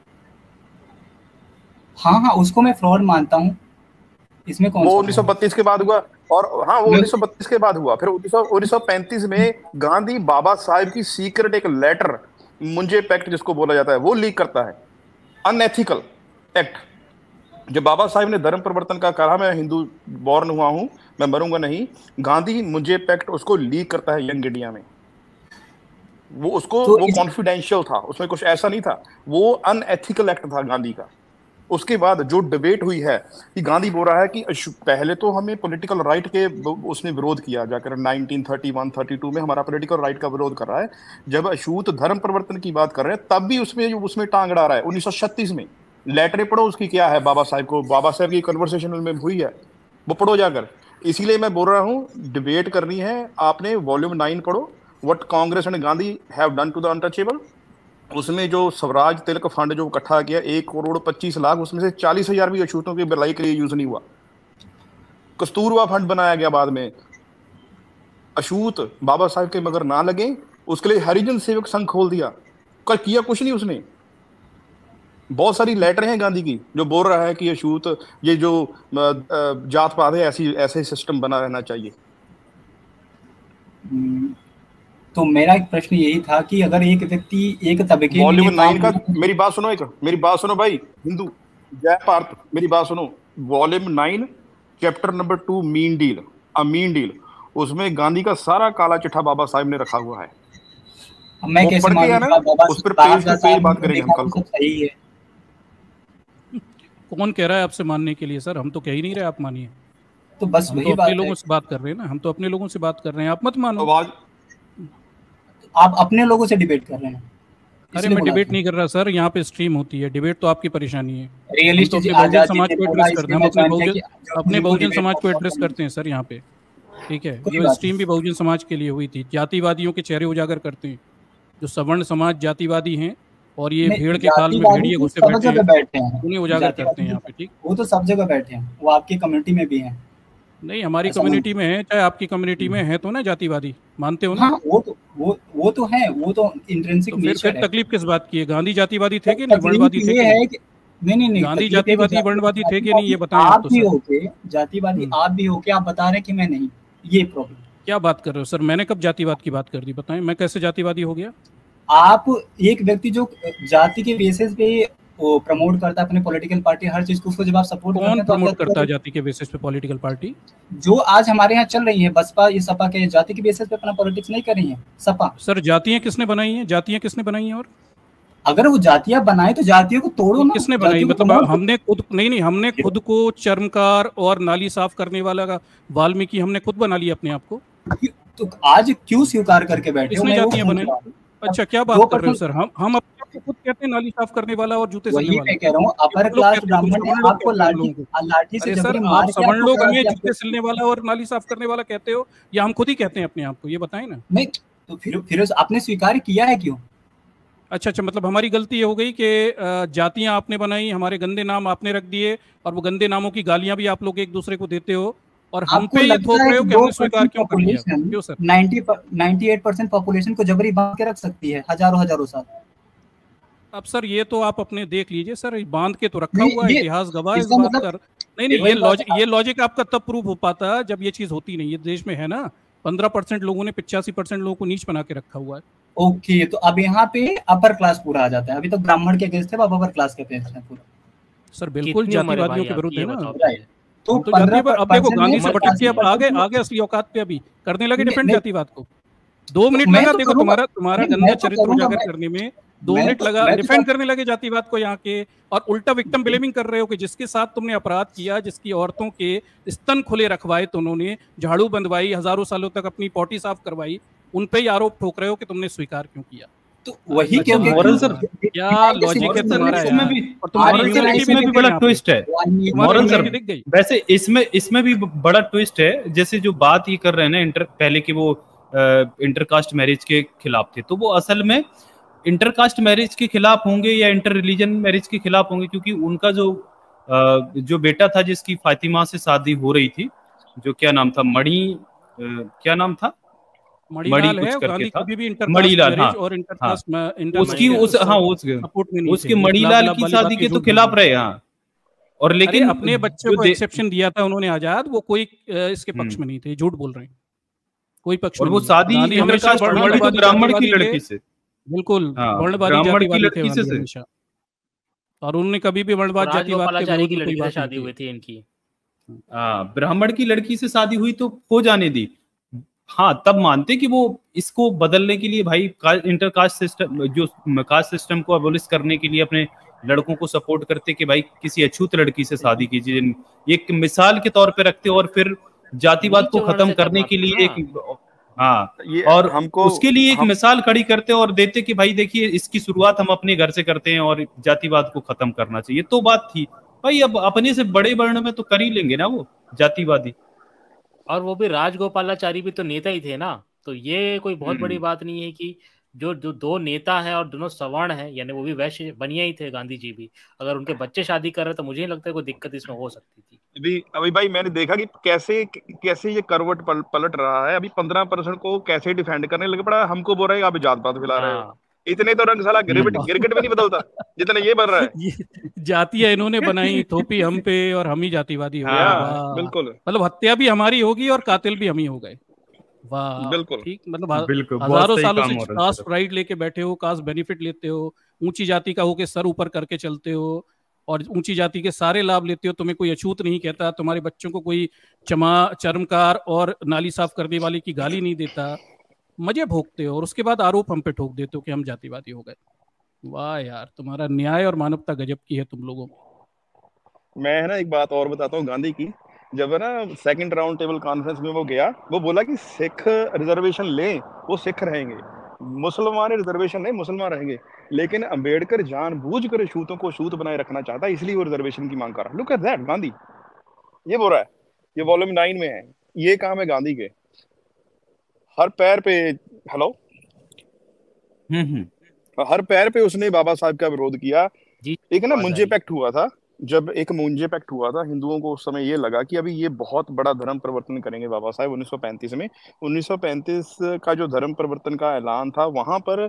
हाँ हाँ, उसको मैं फ्रॉड मानता हूँ। इसमें कौन वो उन्नीस सौ बत्तीस के बाद हुआ, और हाँ वो उन्नीस सौ बत्तीस के बाद हुआ। फिर उन्नीस सौ पैंतीस में गांधी बाबा साहेब की सीक्रेट एक लेटर, मुंजे पैक्ट जिसको बोला जाता है, वो लीक करता है। Unethical act. जब बाबा साहेब ने धर्म परिवर्तन का कहा, मैं हिंदू बॉर्न हुआ हूं, मैं मरूंगा नहीं, गांधी मुंजे पैक्ट उसको लीक करता है यंग इंडिया में। वो उसको तो वो कॉन्फिडेंशियल था, उसमें कुछ ऐसा नहीं था, वो अनएथिकल एक्ट था गांधी का। उसके बाद जो डिबेट हुई है कि गांधी बोल रहा है कि पहले तो हमें पॉलिटिकल राइट के उसने विरोध किया, जाकर nineteen thirty one thirty two में हमारा पॉलिटिकल राइट का विरोध कर रहा है। जब अछूत धर्म परिवर्तन की बात कर रहे हैं तब भी उसमें उसमें टांग अड़ा रहा है। उन्नीस सौ छत्तीस में लेटर पढ़ो उसकी क्या है, बाबा साहब को, बाबा साहब की कन्वर्सेशन में हुई है, वो पढ़ो जाकर। इसीलिए मैं बोल रहा हूँ डिबेट करनी है, आपने वॉल्यूम नाइन पढ़ो, what Congress and Gandhi have done to the untouchable. उसमें जो स्वराज तिलक फंड जो इकट्ठा किया एक करोड़ पच्चीस लाख, उसमें से चालीस हजार भी अछूतों की भलाई के लिए यूज नहीं हुआ। कस्तूरबा फंड बनाया गया बाद में, अछूत बाबा साहब के मगर ना लगे उसके लिए हरिजन सेवक संघ खोल दिया, कर किया कुछ नहीं उसने। बहुत सारी लेटर हैं गांधी की जो बोल रहा है कि अछूत ये जो जात पात है ऐसी ऐसे सिस्टम बना रहना चाहिए। तो मेरा एक प्रश्न यही था कि अगर एक व्यक्ति एक तबके वॉल्यूम नाइन का, मेरी बात सुनो, एक मेरी बात सुनो भाई हिंदू जय भारत, मेरी बात सुनो, volume nine chapter number two mean deal, a mean deal, उसमें गांधी का सारा काला चिट्ठा बाबा साहब ने रखा हुआ है। मैं कैसे मानूंगा उस पर पेज पे पेज बात करेंगे हम कल को। सही है, कौन कह रहा है आपसे मानने के लिए? सर हम तो कह ही नहीं रहे आप मानिए। तो बस वही बात, अपने लोगों से बात कर रहे हैं ना, हम तो अपने लोगों से बात कर रहे हैं, आप मत मानो। आप अपने लोगों से डिबेट कर रहे हैं। अरे मैं डिबेट नहीं कर रहा सर, यहाँ पे स्ट्रीम होती है, डिबेट तो आपकी परेशानी है। रियलिस्ट तो बहुजन समाज को एड्रेस करते हैं, हम अपने बहुजन अपने बहुजन समाज को एड्रेस करते हैं सर यहाँ पे, ठीक है। ये स्ट्रीम भी बहुजन समाज के लिए हुई थी, जातिवादियों के चेहरे उजागर करते हैं, जो सवर्ण समाज जातिवादी हैं और ये भेड़ के काल में भेड़िए घुसे बैठे हैं, उन्हें उजागर करते हैं यहाँ पे, ठीक। वो तो सब जगह बैठे हैं, वो आपकी कम्युनिटी में भी हैं। नहीं, हमारी कम्युनिटी में है, चाहे आपकी कम्युनिटी में है, तो ना जातिवादी मानते हो ना? हाँ, वो तो वो वो तो है, वो तो इंट्रिंसिक तो नेचर है। फिर तकलीफ किस बात की है? गांधी जातिवादी थे कि नहीं, वर्णवादी थे? है कि नहीं नहीं नहीं, गांधी जातिवादी वर्णवादी थे कि नहीं, ये बताएं आप तो भी सर। होके जातिवादी आप भी होके आप बता रहे हैं कि मैं नहीं, ये प्रॉब्लम। क्या बात कर रहे हो सर? मैंने कब जातिवाद की बात कर दी? बताएं, मैं कैसे जातिवादी हो गया? आप एक व्यक्ति जो जाति के बेसिस पे वो प्रमोट करता है अपने पॉलिटिकल पार्टी हर चीज को, उसको जब आप सपोर्ट करते हैं तो प्रमोट करता है जाति के बेसिस पे पॉलिटिकल पार्टी? जो आज हमारे यहाँ चल रही है बसपा, ये सपा के जाति के बेसिस पे अपना पॉलिटिक्स नहीं कर रही है सपा। सर जातियां किसने बनाई हैं? जातियां किसने बनाई हैं? और अगर वो जातियां बनाए तो जातियों को तोड़ो ना। किसने बनाई? मतलब हमने खुद नहीं नहीं हमने खुद को चर्मकार और नाली साफ करने वाला का वाल्मीकि हमने खुद बना लिया अपने आप को। तो आज क्यों स्वीकार करके बैठे हो? किसने जातियां बनाई? अच्छा, क्या बात कर रहे हो सर? हम हम अपने को खुद कहते हैं नाली साफ करने वाला और जूते सिलने वाला। वही मैं कह रहा हूँ, अपर क्लास ब्राह्मण ने आपको लाठी लाठी से जबरी मार के सवर्ण लोग हमें जूते सिलने वाला और नाली साफ करने वाला कहते हो, या हम खुद ही कहते हैं अपने आप को? ये बताएं ना। नहीं तो फिर फिर आपने स्वीकार किया है क्यों? अच्छा अच्छा, मतलब हमारी गलती ये हो गई कि जातियां आपने बनाई, हमारे गंदे नाम आपने रख दिए, और वो गंदे नामों की गालियां भी आप लोग एक दूसरे को देते हो, और हम पे ये थोप रहे हो कि हमने स्वीकार क्यों कर लिया? क्यों सर? अट्ठानवे परसेंट पॉपुलेशन को जबरी बांध के रख सकती है हजारों हजारों साल। अब सर ये तो आप अपने देख लीजिए सर, बांध के तो रखा हुआ है, इतिहास गवाह इस बात कर। नहीं नहीं, ये लॉजिक ये लॉजिक आपका तब प्रूव हो पाता है जब ये चीज होती नहीं। ये देश में है ना, पंद्रह परसेंट लोगों ने पिचासी परसेंट लोगों को नीच बना के रखा हुआ है। ओके, तो अब यहाँ पे अपर क्लास पूरा आ जाता है। अभी तो ब्राह्मण के अगेंस्ट है, अब अपर क्लास के अगेंस्ट है पूरा। सर बिल्कुल जातिवादियों के विरुद्ध है ना। तो तो जाति पर अब देखो, गांधी से भटक के अब आगे आगे असली औकात पे अभी करने लगे डिफेंड जातिवाद को। दो मिनट लगा, देखो तुम्हारा तुम्हारा गंदा चरित्र उजागर करने में दो मिनट लगा, डिफेंड करने लगे जातिवाद को यहाँ के, और उल्टा विक्टिम ब्लेमिंग कर रहे हो कि जिसके साथ तुमने अपराध किया, जिसकी औरतों के स्तन खुले रखवाए, तो उन्होंने झाड़ू बंधवाई, हजारों सालों तक अपनी पोटी साफ करवाई, उन पे ही आरोप ठोक रहे हो कि तुमने स्वीकार क्यों किया? तो वही क्यों मॉरल सर, क्या लॉजिक है तुम्हारा? इसमें भी इसमें भी बड़ा ट्विस्ट है मॉरल सर। वैसे इसमें इसमें भी बड़ा ट्विस्ट है। जैसे जो बात ये कर रहे हैं ना, इंटर पहले की वो इंटरकास्ट मैरिज के खिलाफ थे, तो वो असल में इंटरकास्ट मैरिज के खिलाफ होंगे या इंटर रिलीजन मैरिज के खिलाफ होंगे, क्योंकि उनका जो जो बेटा था जिसकी फातिमा से शादी हो रही थी, जो क्या नाम था, मणि क्या नाम था, मणिलाल है, गांधी कभी भी मणिलाल, हाँ, और इंटरकास्ट हाँ, उसकी उस हाँ उस उसके मणिलाल की शादी के तो खिलाफ रहे। हाँ, और लेकिन अपने बच्चे को एक्सेप्शन दिया था उन्होंने आजाद, वो कोई इसके पक्ष में नहीं थे, झूठ बोल रहे हैं, कोई पक्ष में। और वो शादी इंटरकास्ट ब्राह्मण की लड़की से, बिल्कुल वर्णवादी जातिवादी थे हमेशा, और उन्होंने कभी भी वर्णवाद जातिवाद के विरोध में कोई बात शादी हुई थी इनकी। हाँ, ब्राह्मण की लड़की से शादी हुई तो हो जाने दी, हाँ, तब मानते कि वो इसको बदलने के लिए भाई इंटरकास्ट सिस्टम, जो कास्ट सिस्टम को अबोलिश करने के लिए अपने लड़कों को सपोर्ट करते कि भाई किसी अछूत लड़की से शादी कीजिए, एक मिसाल के तौर पे रखते, और फिर जातिवाद को खत्म करने के लिए एक, हाँ, और हमको उसके लिए एक हम, मिसाल खड़ी करते और देते कि भाई देखिए इसकी शुरुआत हम अपने घर से करते हैं और जातिवाद को खत्म करना चाहिए। तो बात थी भाई, अब अपने से बड़े वर्ण में तो कर ही लेंगे ना वो जातिवादी, और वो भी राजगोपालाचारी भी तो नेता ही थे ना, तो ये कोई बहुत बड़ी बात नहीं है कि जो जो दो नेता हैं और दोनों सवर्ण हैं, यानी वो भी वैश्य बनिया ही थे, गांधी जी भी, अगर उनके बच्चे शादी कर रहे तो मुझे नहीं लगता है कोई दिक्कत इसमें हो सकती थी। अभी अभी भाई मैंने देखा कि कैसे कैसे ये करवट पल, पलट रहा है। अभी पंद्रह परसेंट को कैसे डिफेंड करने लगे पड़ा, हमको बोल रहे हैं आप जात पात फैला रहे हो। इतने तो रंग साला गिरगिट गिरगिट में नहीं बदलता जितना ये बन रहा है। जातियां इन्होंने बनाई, थोपी हम पे, और हम ही जातिवादी हो गए। बिल्कुल, मतलब हत्या भी हमारी होगी और कातिल भी हम ही हो गए। वाह, बिल्कुल ठीक, मतलब हजारों सालों से कास्ट प्राइड लेके बैठे हो, कास्ट बेनिफिट लेते हो, ऊंची जाति का होके सर ऊपर करके चलते हो, और ऊंची जाति के सारे लाभ लेते हो, तुम्हें कोई अछूत नहीं कहता, तुम्हारे बच्चों को कोई चमा चर्मकार और नाली साफ करने वाले की गाली नहीं देता, मजे भोगते हो, और उसके बाद आरोप हम पे ठोक देते हो कि हम जातिवादी हो गए। वाह यार, तुम्हारा न्याय और मानवता गजब की है तुम लोगों में। मैं है ना एक बात और बताता हूँ गांधी की। जब है ना सेकंड राउंड टेबल कॉन्फ्रेंस में वो गया, वो बोला कि सिख रिजर्वेशन लें, वो सिख रहेंगे, मुसलमान रिजर्वेशन नहीं, मुसलमान रहेंगे। लेकिन अंबेडकर जानबूझकर छूतों को छूत बनाए रखना चाहता है, इसलिए वो रिजर्वेशन की मांग कर रहा है। लुक एट दैट, गांधी ये बोल रहा है, ये वॉल्यूम नाइन में है, ये काम है गांधी के। हर पैर पे, हेलो, हम्म हर पैर पे उसने बाबा साहब का विरोध किया। एक ना मुंजे पैक्ट हुआ था, जब एक मुंजे पैक्ट हुआ था, हिंदुओं को उस समय ये लगा कि अभी ये बहुत बड़ा धर्म परिवर्तन करेंगे बाबा साहेब उन्नीस सौ पैंतीस में। उन्नीस सौ पैंतीस का जो धर्म परिवर्तन का ऐलान था, वहां पर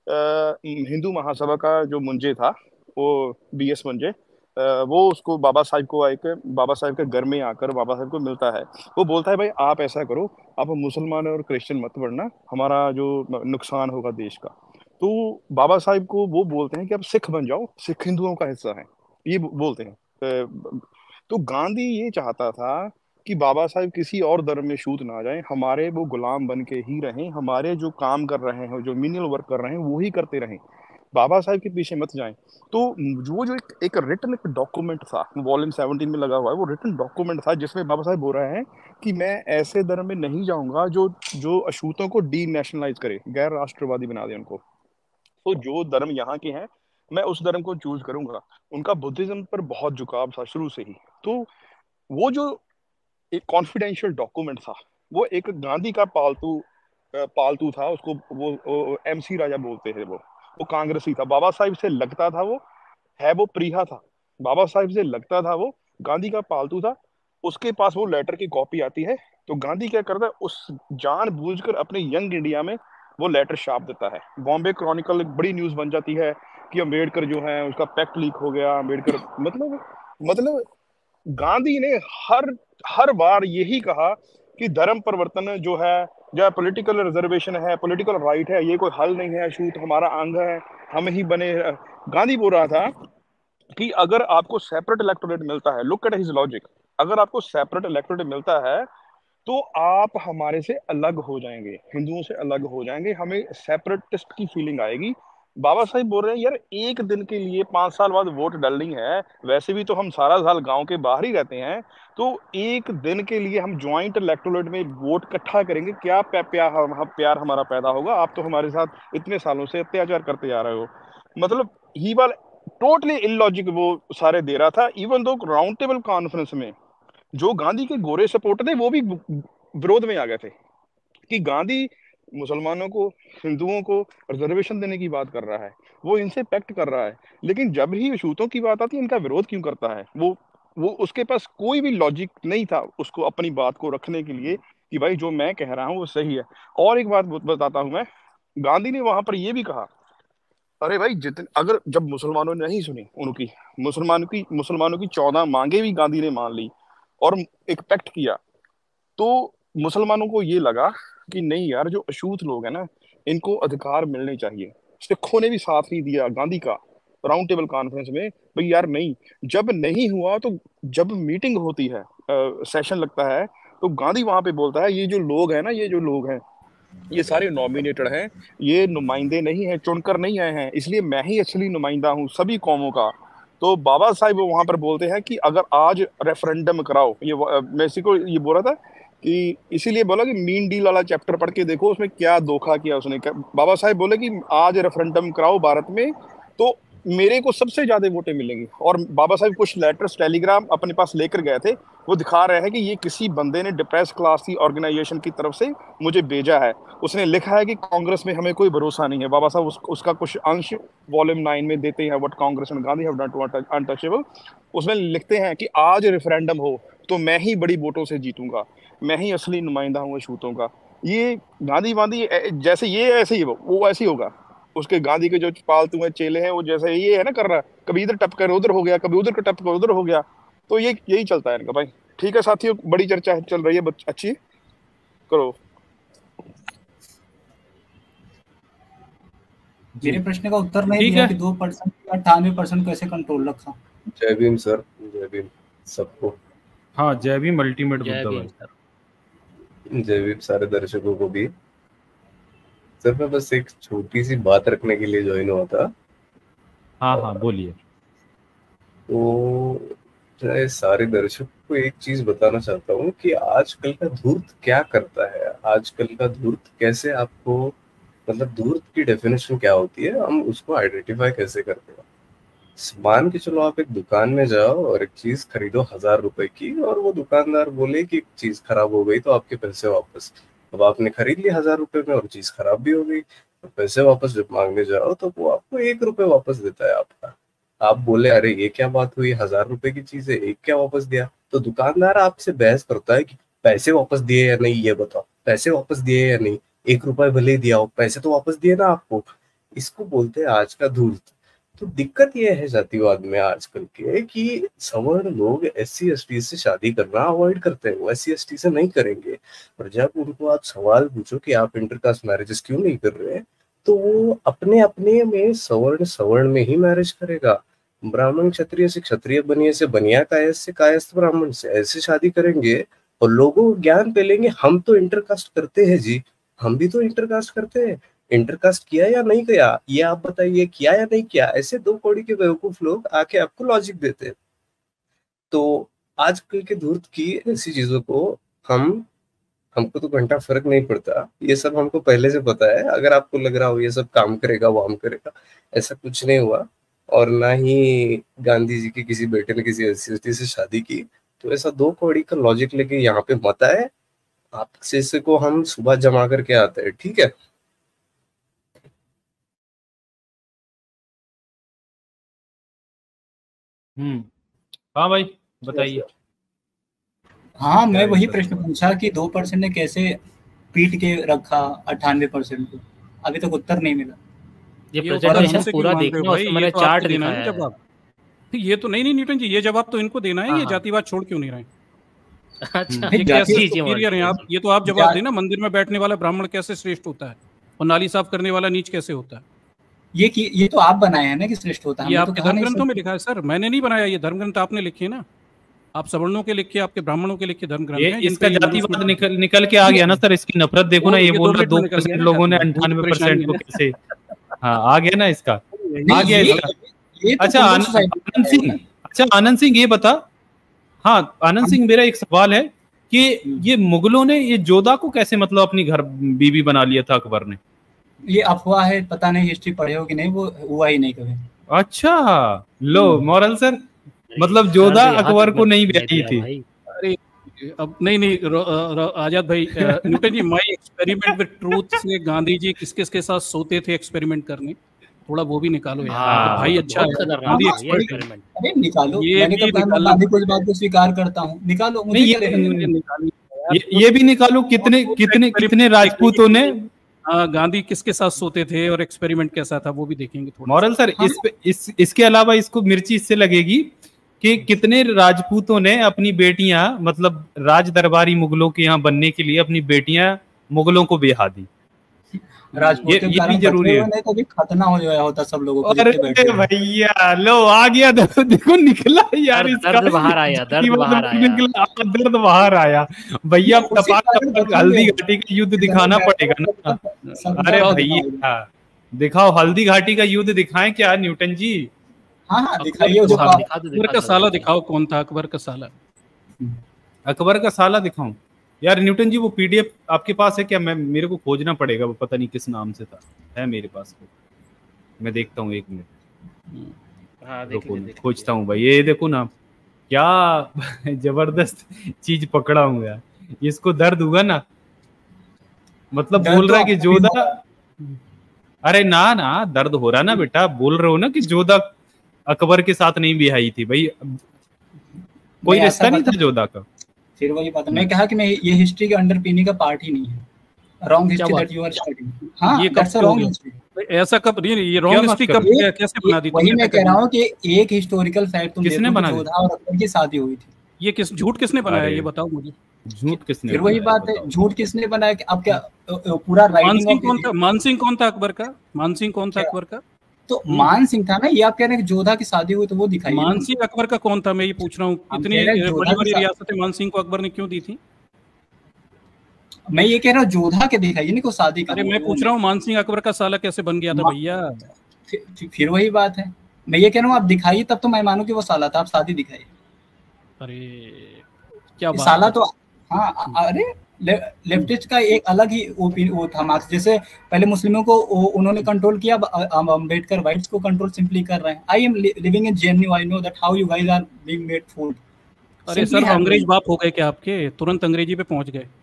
अ, हिंदू महासभा का जो मुंजे था, वो बी एस मुंजे, अ, वो उसको बाबा साहेब को एक बाबा साहेब के घर में आकर बाबा साहेब को मिलता है। वो बोलता है भाई आप ऐसा करो, आप मुसलमान और क्रिश्चियन मत बढ़ना, हमारा जो नुकसान होगा देश का। तो बाबा साहिब को वो बोलते हैं कि आप सिख बन जाओ, सिख हिंदुओं का हिस्सा है, ये बोलते हैं। अ, तो गांधी ये चाहता था कि बाबा साहिब किसी और धर्म में छूत ना जाएं, हमारे वो गुलाम बन के ही रहें, हमारे जो काम कर रहे हैं, जो मिनियल वर्क कर रहे हैं, वो ही करते रहें, बाबा साहिब के पीछे मत जाएं। तो वो जो एक, एक रिटन एक डॉक्यूमेंट था, वॉल्यूम सेवनटीन में लगा हुआ है, वो रिटन डॉक्यूमेंट था जिसमें बाबा साहिब बोल रहे हैं कि मैं ऐसे धर्म में नहीं जाऊंगा जो जो अछूतों को डी नेशनलाइज करे, गैर राष्ट्रवादी बना दे उनको। तो जो धर्म यहाँ के हैं, मैं उस धर्म को चूज करूंगा। उनका बुद्धिज्म पर बहुत झुकाव था शुरू से ही। तो वो जो एक कॉन्फिडेंशियल डॉक्यूमेंट था, वो एक गांधी का पालतू अ, पालतू था, उसको वो, वो एमसी राजा बोलते थे, वो वो कांग्रेसी था, बाबा साहिब से लगता था, वो है वो प्रीहा था, बाबा साहिब से लगता था, वो गांधी का पालतू था। उसके पास वो लेटर की कॉपी आती है, तो गांधी क्या करता है, उस जानबूझकर अपने यंग इंडिया में वो लेटर छाप देता है। बॉम्बे क्रॉनिकल एक बड़ी न्यूज बन जाती है कि अम्बेडकर जो है उसका पैक्ट लीक हो गया, अम्बेडकर मतलब मतलब गांधी ने हर हर बार यही कहा कि धर्म परिवर्तन जो है, जो पॉलिटिकल रिजर्वेशन है, पॉलिटिकल राइट है, ये कोई हल नहीं है, छूत हमारा अंग है, हम ही बने। गांधी बोल रहा था कि अगर आपको सेपरेट इलेक्टोरेट मिलता है, लुक एट हिज लॉजिक, अगर आपको सेपरेट इलेक्टोरेट मिलता है तो आप हमारे से अलग हो जाएंगे, हिंदुओं से अलग हो जाएंगे, हमें सेपरेटिस्ट की फीलिंग आएगी। बाबा साहिब बोल रहे हैं यार एक दिन के लिए पांच साल बाद वोट डालनी है, वैसे भी तो हम सारा साल गांव के बाहर ही रहते हैं, तो एक दिन के लिए हम ज्वाइंट इलेक्टोरेट में वोट इकट्ठा करेंगे, क्या प्या, प्यार हम, प्यार हमारा पैदा होगा? आप तो हमारे साथ इतने सालों से अत्याचार करते जा रहे हो। मतलब ही वाल टोटली इलॉजिक वो सारे दे रहा था। Even though round table conference में जो गांधी के गोरे सपोर्टर थे वो भी विरोध में आ गए थे कि गांधी मुसलमानों को, हिंदुओं को रिजर्वेशन देने की बात कर रहा है, वो इनसे पैक्ट कर रहा है, लेकिन जब ही छूतों की बात आती है इनका विरोध क्यों करता है? वो वो उसके पास कोई भी लॉजिक नहीं था उसको अपनी बात को रखने के लिए कि भाई जो मैं कह रहा हूँ वो सही है। और एक बात बताता हूं मैं, गांधी ने वहां पर ये भी कहा, अरे भाई जितने अगर जब मुसलमानों ने नहीं सुनी उनकी, मुसलमानों की मुसलमानों की चौदह मांगे भी गांधी ने मान ली और एक पैक्ट किया, तो मुसलमानों को ये लगा कि नहीं यार जो अछूत लोग हैं ना, इनको अधिकार मिलने चाहिए। सिखों ने भी साथ नहीं दिया गांधी का राउंड टेबल कॉन्फ्रेंस में, भाई यार नहीं। जब नहीं हुआ तो जब मीटिंग होती है, सेशन लगता है, तो गांधी वहां पे बोलता है ये जो लोग हैं ना, ये जो लोग हैं ये सारे नॉमिनेटेड हैं, ये नुमाइंदे नहीं हैं, चुनकर नहीं आए हैं, इसलिए मैं ही असली नुमाइंदा हूँ सभी कौमों का। तो बाबा साहिब वहां पर बोलते हैं कि अगर आज रेफरेंडम कराओ, ये मैं इसी को ये बोल रहा था कि इसीलिए बोला कि मीन डील वाला चैप्टर पढ़ के देखो उसमें क्या धोखा किया उसने। बाबा साहिब बोले कि आज रेफरेंडम कराओ भारत में तो मेरे को सबसे ज्यादा वोटें मिलेंगी। और बाबा साहिब कुछ लेटर्स टेलीग्राम अपने पास लेकर गए थे, वो दिखा रहे हैं कि ये किसी बंदे ने डिप्रेस क्लास की ऑर्गेनाइजेशन की तरफ से मुझे भेजा है। उसने लिखा है कि कांग्रेस में हमें कोई भरोसा नहीं है। बाबा साहब उस, उसका कुछ अंश वॉल्यूम नाइन में देते हैं, what Congress and Gandhi have done to untouchable. उसमें लिखते हैं कि आज रेफरेंडम हो तो मैं ही बड़ी वोटों से जीतूंगा, मैं ही असली नुमाइंदा हूँ अछूतों का। ये गांधी वांधी जैसे ये ऐसे ही वो ऐसे ही होगा। उसके गांधी के जो पालतू है चेले हैं वो जैसे ये है ना कर रहा है, कभी इधर टप कर उधर हो गया, कभी उधर टप कर उधर हो गया, तो ये यही चलता है इनका भाई। ठीक है साथियों, बड़ी चर्चा चल रही है, अच्छी करो। मेरे प्रश्न का उत्तर नहीं दिया कि दो परसेंट अट्ठानवे परसेंट कैसे कंट्रोल रखा। जय भीम सर, जय भीम सबको। हाँ जय भीम अल्टीमेट बुद्धा भाई। जय भीम सारे दर्शकों को भी। सर मैं बस एक छोटी सी बात रखने के लिए ज्वाइन हुआ था। हाँ हाँ बोलिए। तो सारे दर्शकों को एक चीज बताना चाहता हूँ कि आजकल का धूर्त क्या करता है, आजकल का धूर्त कैसे आपको, मतलब धूर्त की डेफिनेशन क्या होती है, हम उसको आइडेंटिफाई कैसे करते हैं। मान के चलो आप एक दुकान में जाओ और एक चीज खरीदो हजार रुपए की, और वो दुकानदार बोले कि चीज खराब हो गई तो आपके पैसे वापस। अब आपने खरीद लिया हजार रुपए में और चीज खराब भी हो गई, तो पैसे वापस जब मांगने जाओ तो वो आपको एक रुपए वापस देता है आपका। आप बोले अरे ये क्या बात हुई, हजार रुपए की चीज है, एक क्या वापस दिया, तो दुकानदार आपसे बहस करता है कि पैसे वापस दिए या नहीं, ये बताओ पैसे वापस दिए या नहीं, एक रुपए भले ही दिया हो, पैसे तो वापस दिए ना आपको। इसको बोलते हैं आज का धूर्त। तो दिक्कत ये है जातिवाद में आजकल के कि सवर्ण लोग एस सी एस टी से शादी करना अवॉइड करते हैं, वो एस सी एस टी से नहीं करेंगे। और जब उनको आप सवाल पूछो कि आप इंटरकास्ट मैरिजेस क्यों नहीं कर रहे हैं, तो वो अपने अपने में सवर्ण सवर्ण में ही मैरिज करेगा। ब्राह्मण क्षत्रिय से क्षत्रिय बनिए से बनिया, कायस्थ से कायस्थ ब्राह्मण से, ऐसे शादी करेंगे और लोगों को ज्ञान पे लेंगे हम तो इंटरकास्ट करते हैं जी, हम भी तो इंटरकास्ट करते हैं, इंटरकास्ट किया या नहीं किया ये आप बताइए, किया या नहीं किया। ऐसे दो कौड़ी के बेवकूफ लोग आके आपको लॉजिक देते हैं। तो आजकल के धूर्त की ऐसी चीजों को हम हमको तो घंटा फर्क नहीं पड़ता, ये सब हमको पहले से पता है। अगर आपको लग रहा हो ये सब काम करेगा वो हम करेगा, ऐसा कुछ नहीं हुआ। और ना ही गांधी जी के किसी बेटे ने किसी एस सी से शादी की। तो ऐसा दो कौड़ी का लॉजिक लेके यहाँ पे मत आए, आपसे को हम सुबह जमा करके आते हैं, ठीक है। हम्म हाँ भाई बताइए। हाँ मैं वही प्रश्न पूछा कि दो परसेंट ने कैसे पीट के रखा अट्ठानवे परसेंट को, अभी तक उत्तर नहीं मिला। ये प्रेजेंटेशन पूरा देखना, उसमें मैंने चार्ट दिखाया है जवाब। ये तो नहीं नहीं न्यूटन जी, ये जवाब तो इनको देना है, ये जातिवाद छोड़ क्यों नहीं रहे? अच्छा ये कैसे सुपीरियर हैं आप? ये तो आप जवाब देना, मंदिर में बैठने वाला ब्राह्मण कैसे श्रेष्ठ होता है और नाली साफ करने वाला नीच कैसे होता है? ये कि ये तो आप बनाए हैं ना कि श्रेष्ठ होता है। ये आपके धर्म ग्रंथों में लिखा है सर, मैंने नहीं बनाया, ये धर्म ग्रंथ आपने लिखे ना, आप सवर्णों के लिखे, आपके ब्राह्मणों के लिखे धर्म ग्रंथ हैं। इसका जातिवाद निकल निकल के आ गया ना सर, इसकी नफरत देखो ना, ये बोल रहा दो परसेंट लोगों ने अंठानवे परसेंट को कैसे, हाँ आ गया ना इसका, आ गया इसका। अच्छा आनंद सिंह, अच्छा आनंद सिंह ये बता, हाँ आनंद सिंह मेरा एक सवाल है कि ये मुगलों ने ये जोधा को कैसे मतलब अपनी घर बीबी बना लिया था अकबर ने? ये अफवाह है, पता नहीं हिस्ट्री पढ़े हो कि नहीं, वो हुआ ही नहीं कभी। अच्छा लो मॉरल सर, मतलब जोधा अकबर को नहीं ब्याही थी। अरे अब नहीं नहीं रो, रो, आजाद भाई, Newton ji my experiment with truth से गांधी जी किस किस के साथ सोते थे एक्सपेरिमेंट करने, थोड़ा वो भी निकालो यार भाई। अच्छा गांधी एक्सपेरिमेंट, अरे निकालो, मैंने कहा गांधी को इस बात को स्वीकार करता हूं, निकालो मुझे, ये ये भी निकालो, कितने कितने कितने राजपूतों ने गांधी किसके साथ सोते थे और एक्सपेरिमेंट कैसा था वो भी देखेंगे थोड़ा। मॉरल सर इस पे इस इसके अलावा इसको मिर्ची इससे लगेगी कि कितने राजपूतों ने अपनी बेटियां मतलब राज दरबारी मुगलों के यहाँ बनने के लिए अपनी बेटियां मुगलों को ब्याह दी। ये, ये भी जरूरी है, तो भी खतना हो गया होता सब लोगों को। अरे भैया लो आ गया, देखो निकला यार, इसका दर्द बाहर आया, दर्द बाहर आया, निकला दर्द बाहर आया भैया। हल्दी घाटी का युद्ध दिखाना पड़ेगा ना। अरे भैया दिखाओ, हल्दी घाटी का युद्ध दिखाएं क्या न्यूटन जी? हाँ हाँ दिखाइए, अकबर का साला दिखाओ, कौन था अकबर का साला? अकबर का साला दिखाऊं यार? न्यूटन जी वो पीडीएफ आपके पास है क्या? मैं मेरे को खोजना पड़ेगा, वो पता नहीं किस नाम से था, है मेरे पास, मैं देखता हूँ एक मिनट। हाँ, खोजता हूँ भाई, ये देखो ना क्या जबरदस्त चीज पकड़ा हूँ यार, इसको दर्द हुआ ना, मतलब बोल रहा है कि जोधा, अरे ना ना दर्द हो रहा ना बेटा, बोल रहे हो ना कि जोधा अकबर के साथ नहीं ब्याही थी भाई, कोई रिश्ता नहीं था जोधा का। फिर वही बात, मैं कहा कि मैं ये हिस्ट्री के अंडरपिनिंग का पार्ट ही नहीं है, wrong history that you are starting. हां ये दैट्स अ रॉन्ग हिस्ट्री। ऐसा कब नहीं, ये रॉन्ग हिस्ट्री कब कैसे बना दी? वही मैं कह रहा हूं कि एक हिस्टोरिकल फैक्ट तुम किसने बना जोधा और अकबर की शादी हुई थी, ये किस झूठ किसने बनाया ये बताओ मुझे? झूठ किसने? फिर वही बात है, झूठ किसने बनाया? कि अब क्या पूरा राइटिंग कौन था? मानसिंह कौन था अकबर का? मानसिंह कौन था अकबर का? तो मान सिंह था ना, ये आप कह रहे हैं कि जोधा की शादी हुई तो वो दिखाइए। मान सिंह अकबर का कौन था मैं ये पूछ रहा हूँ, कितनी बड़ी बड़ी रियासतें मान सिंह को अकबर ने क्यों दी थी? मैं ये कह रहा हूँ जोधा के दिखाइए नहीं को शादी का। अरे मैं पूछ रहा हूँ मान सिंह अकबर का साला कैसे बन गया था भैया? फिर, फिर वही बात है, मैं ये कह रहा हूँ आप दिखाइए तब तो मैं मानूं कि वो साला था, आप शादी दिखाइए। अरे क्या बात साला तो हाँ, अरे ले, लेफ्टिस्ट का एक अलग ही वो था मार्क्स, जैसे पहले मुस्लिमों को उन्होंने कंट्रोल किया, अब अम्बेडकर वाइट्स को कंट्रोल सिंपली कर रहे हैं। I am living in JNU, I know that how you guys are being made fool. अरे सर अंग्रेज बाप हो गए क्या आपके? तुरंत अंग्रेजी पे पहुंच गए।